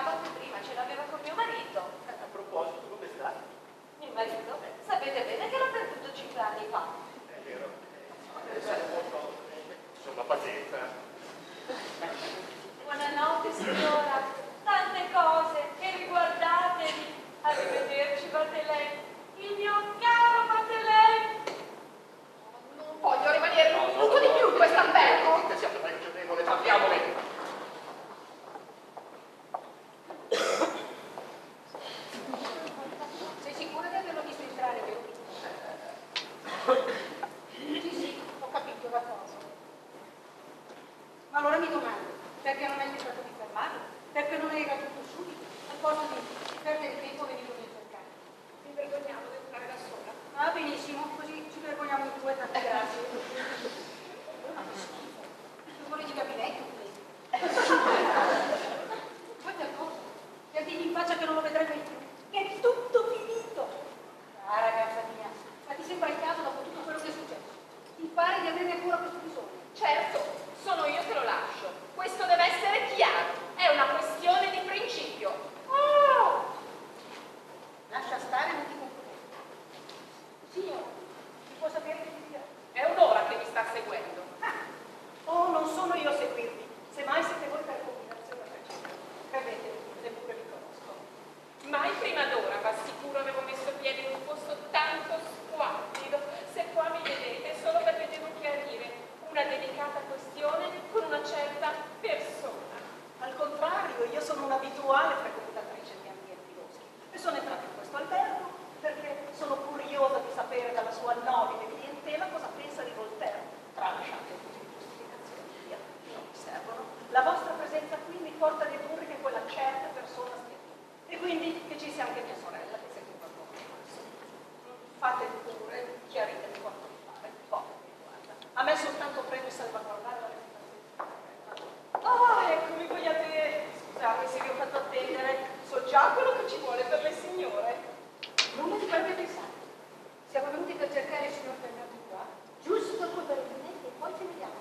soltanto prego salvaguardare la reputazione. Eccomi, vogliate scusarmi se vi ho fatto attendere. So già quello che ci vuole per le signore. Non mi fate pensare. Siamo venuti per cercare il signor Fernando qua, giusto come e poi ci vediamo.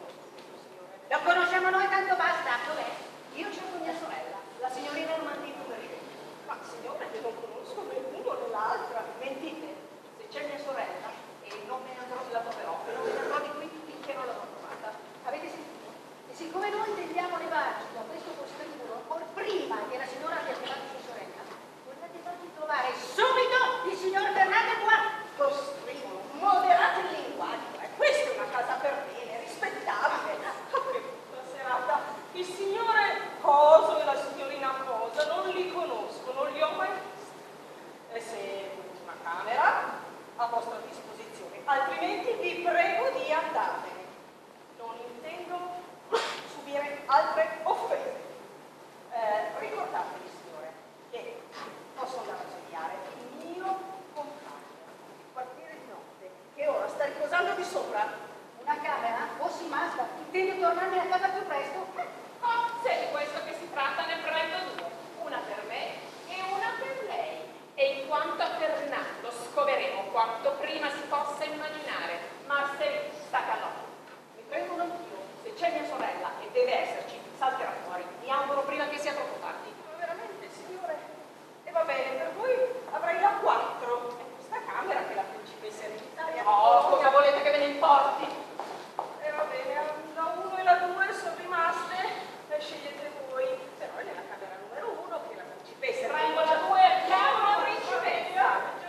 Lo conosciamo noi, tanto basta. Dov'è? Io cerco mia sorella, la signorina Normandini Berger. Ma signora, io non conosco né l'uno né l'altra. Mentite, se c'è mia sorella e non me ne andrò, la troverò, e non me ne andrò di qui finché non l'avrò trovata. Avete sentito? E siccome noi intendiamo levarci da questo posteriore ancora prima che la signora abbia trovato sua sorella, volete farci trovare subito il signor Fernando qua? Costringono, moderate il linguaggio. Questa è una casa per bene, rispettabile. La serata. Il signore Coso e la signorina Cosa non li conosco, non li ho mai visti. E se una camera a vostra disposizione, altrimenti vi prego di andarvene. Non intendo subire altre offese. Ricordatevi, signore, che posso andare a svegliare il mio compagno, il quartiere di notte, che ora sta riposando di sopra. Una camera? Oh sì, basta. Intendo tornarmi a casa più presto? Se di questo che si tratta ne prendo due, una per me e una per lei. E in quanto a Fernando, scoveremo quanto prima si possa immaginare. Marcelli, stacca all'occhio. Mi prendono anch'io. Se c'è mia sorella, e deve esserci, salterà fuori. Mi auguro prima che sia troppo tardi. Ma veramente, signore? E va bene, per voi avrei la 4. È questa camera che la principessa ereditaria. Oh, cosa volete che ve ne importi? E va bene, la 1 e la 2 sono rimaste. E scegliete voi. Però è nella camera numero 1 che la principessa Prendo la 2 e chiamo la principessa.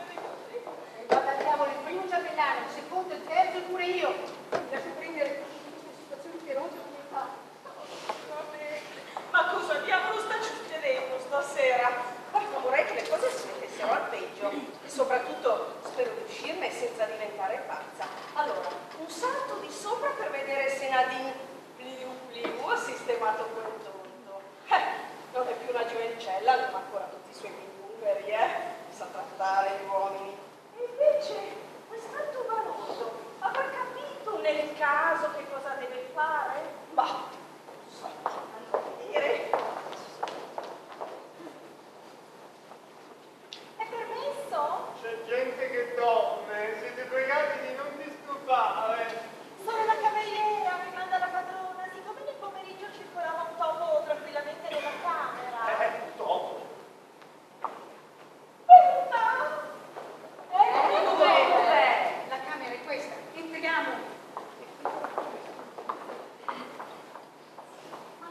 E guarda al diavolo, il primo ciambellano, il secondo, il terzo e pure io. Mi lascio prendere queste situazioni perose come fa. Vabbè. Ma cosa diavolo sta succedendo stasera? Vorrei che le cose si mettessero al peggio e soprattutto spero di uscirne senza diventare pazza. Allora, un salto di sopra per vedere se Nadine Pliu ha sistemato quel tonto. Non è più una giovencella, non ha ancora tutti i suoi numeri, sa trattare gli uomini. E invece, quest'altro valoso avrà capito nel caso che cosa deve fare? Ma, non so, non dire. È permesso? C'è gente che dorme, siete pregati di non disturbare. Sono la cameriera, mi manda la padrona. Siccome nel pomeriggio circolava un topo tranquillamente nella camera. Dopo. Venuta! Dov'è? La camera è questa. Entriamo. Ma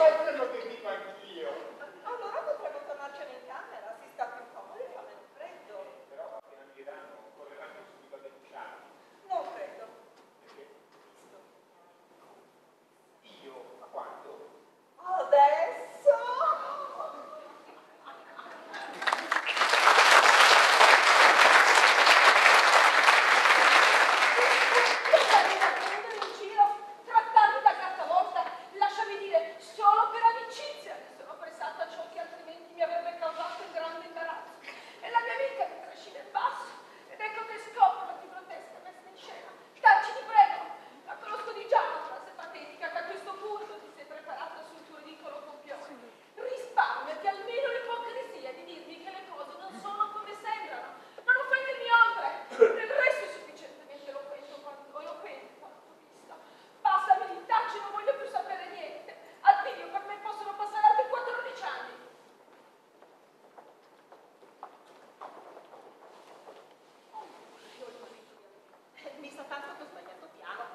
ma è quello che dico anch'io. Allora potremmo tornarcene in camera, si sta più comodi e fa meno freddo. Però appena mi diranno, correranno subito ad usciare. Non credo. Perché? Io, a quando? Adesso? In giro, trattati da carta volta, lasciami dire, solo per amicizia mi sono prestata a ciò che altrimenti mi avrebbe causato un grande imbarazzo. E la mia amica mi trascina in basso, ed ecco che scopro la più grottesca messa in scena. Taci, ti prego! La conosco di già, la frase patetica che a questo punto ti sei preparata sul tuo ridicolo copione. Risparmiati almeno l'ipocrisia di dirmi che le cose non sono come sembrano. Non offendermi oltre. Del resto è sufficientemente eloquente quanto vista. Basta, mi taci, non voglio più sapere niente. Addio, per me possono passare altri 14 anni. Io il marito mi sa tanto che ho sbagliato piano.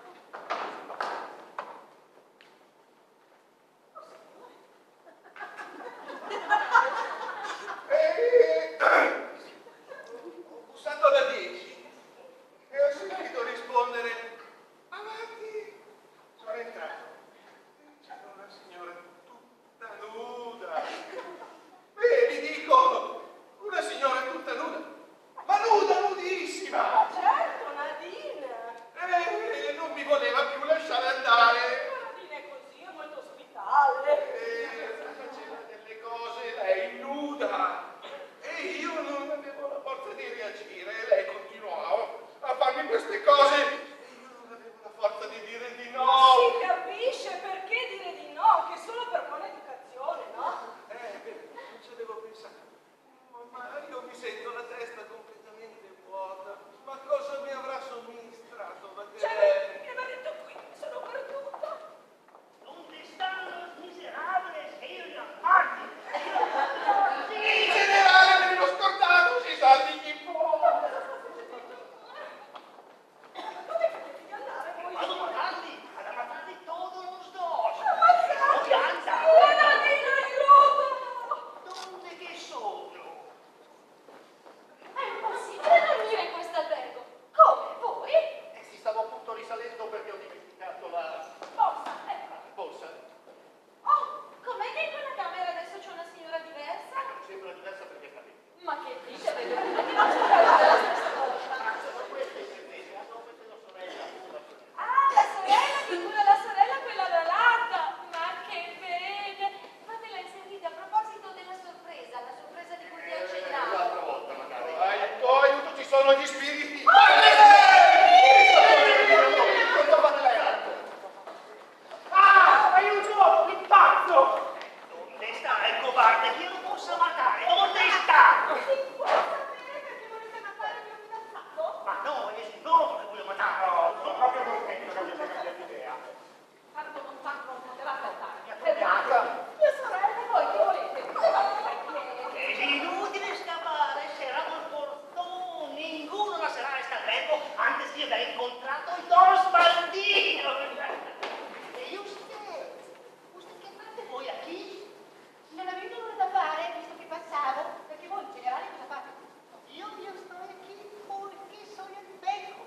Ho bussato alla 10 e ho sentito rispondere avanti. Sono entrato. C'era una signora tutta nuda. Vi dico, una signora tutta nuda, ma nuda, nudissima. Certo, Nadine. Non mi voleva più lasciare andare. Nadine è così, è molto ospitale. Faceva delle cose, lei nuda, e io non avevo la forza di reagire. Lei continuava a farmi queste cose e io non avevo la forza di dire di no. Si capisce perché dire di no, che solo per buona educazione, no? Non ci avevo pensato. Ma io mi sento la testa completamente vuota. Ma cosa mi avrà somministrato? Cioè, mi aveva detto qui, sono perduta. Dove stanno i miserabili? Se io li affatti. In generale me l'ho scordato, si sa di chi può. Dove potete di andare voi? Vado a matarli todos los dos. Ammazzate! Non pianta. La Nadine, aiuto! Dove che sono? È impossibile dormire in questo albergo. Come, voi? Si stavo appunto risalendo perché ho dimenticato la Forza, borsa. Oh, com'è che in quella camera adesso c'è una signora diversa? Non sembra diversa perché sta dentro. Ma che dice? Vedo che non c'è della stessa cosa. Sono queste i segreti, hanno questa è la sorella. Ah, la sorella, figura la sorella, quella da latta. Ma che bene. Fatela inserire a proposito della sorpresa, la sorpresa di cui ti accennavo. Un'altra volta magari. Aiuto, ci sono gli spiriti. Cosa fate lei altro? Ah, aiuto, che pazzo! Dove sta il cobarde che io non posso matare? Dove sta? Si può sapere perché volete matare il mio fidanzato? Ma no, è sicuro che voglio matare. No, sono proprio contento che abbiate cambiato idea. Tanto non potevate andare. Mia sorella, voi che volete? Dove va? È inutile scappare, sarà col portone. Ninguno lascerà resta greco, anche se io avrei incontrato il Don Sbaldino. E usted che fate voi aquí? Non avevo nulla da fare, visto che passavo, perché voi in generale cosa fate? Io sto aquí perché sono il becco.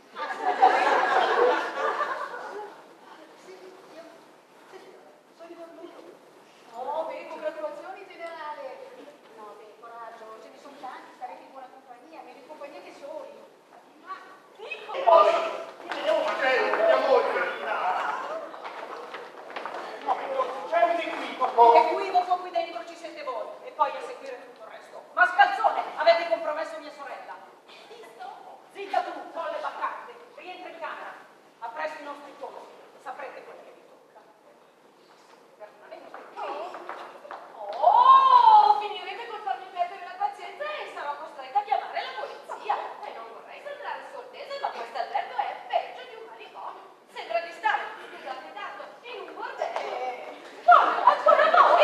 Sì, io sono il bambino. Oh, beh, congratulazioni generale. No, beh, coraggio, ce ne sono tanti, starete in buona compagnia, meglio in compagnia che soli. Ma Dico, e poi, io mi devo matare. Mia moglie. C'è un equivoco. equivoco qui dentro ci siete voi. E poi a seguire tutto il resto. Mascalzone, avete compromesso mia sorella. Visto? Zitta tu, folle bacarte. Rientra in camera. A presto i nostri conti. Saprete quello che vi tocca. Oh, finirete col farmi perdere la pazienza e sarò costretta a chiamare la polizia. E non vorrei sembrare scortese, ma questo albergo è peggio di un manicomio. Sembra di stare, scusate tanto, in un bordello. Come? Ancora voi?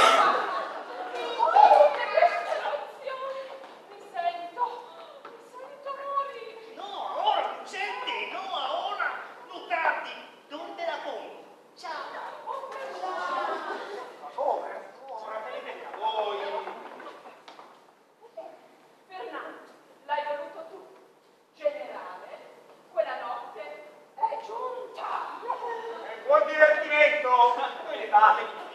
Oh, che emozione! Mi sento divertimento. Voi ne fate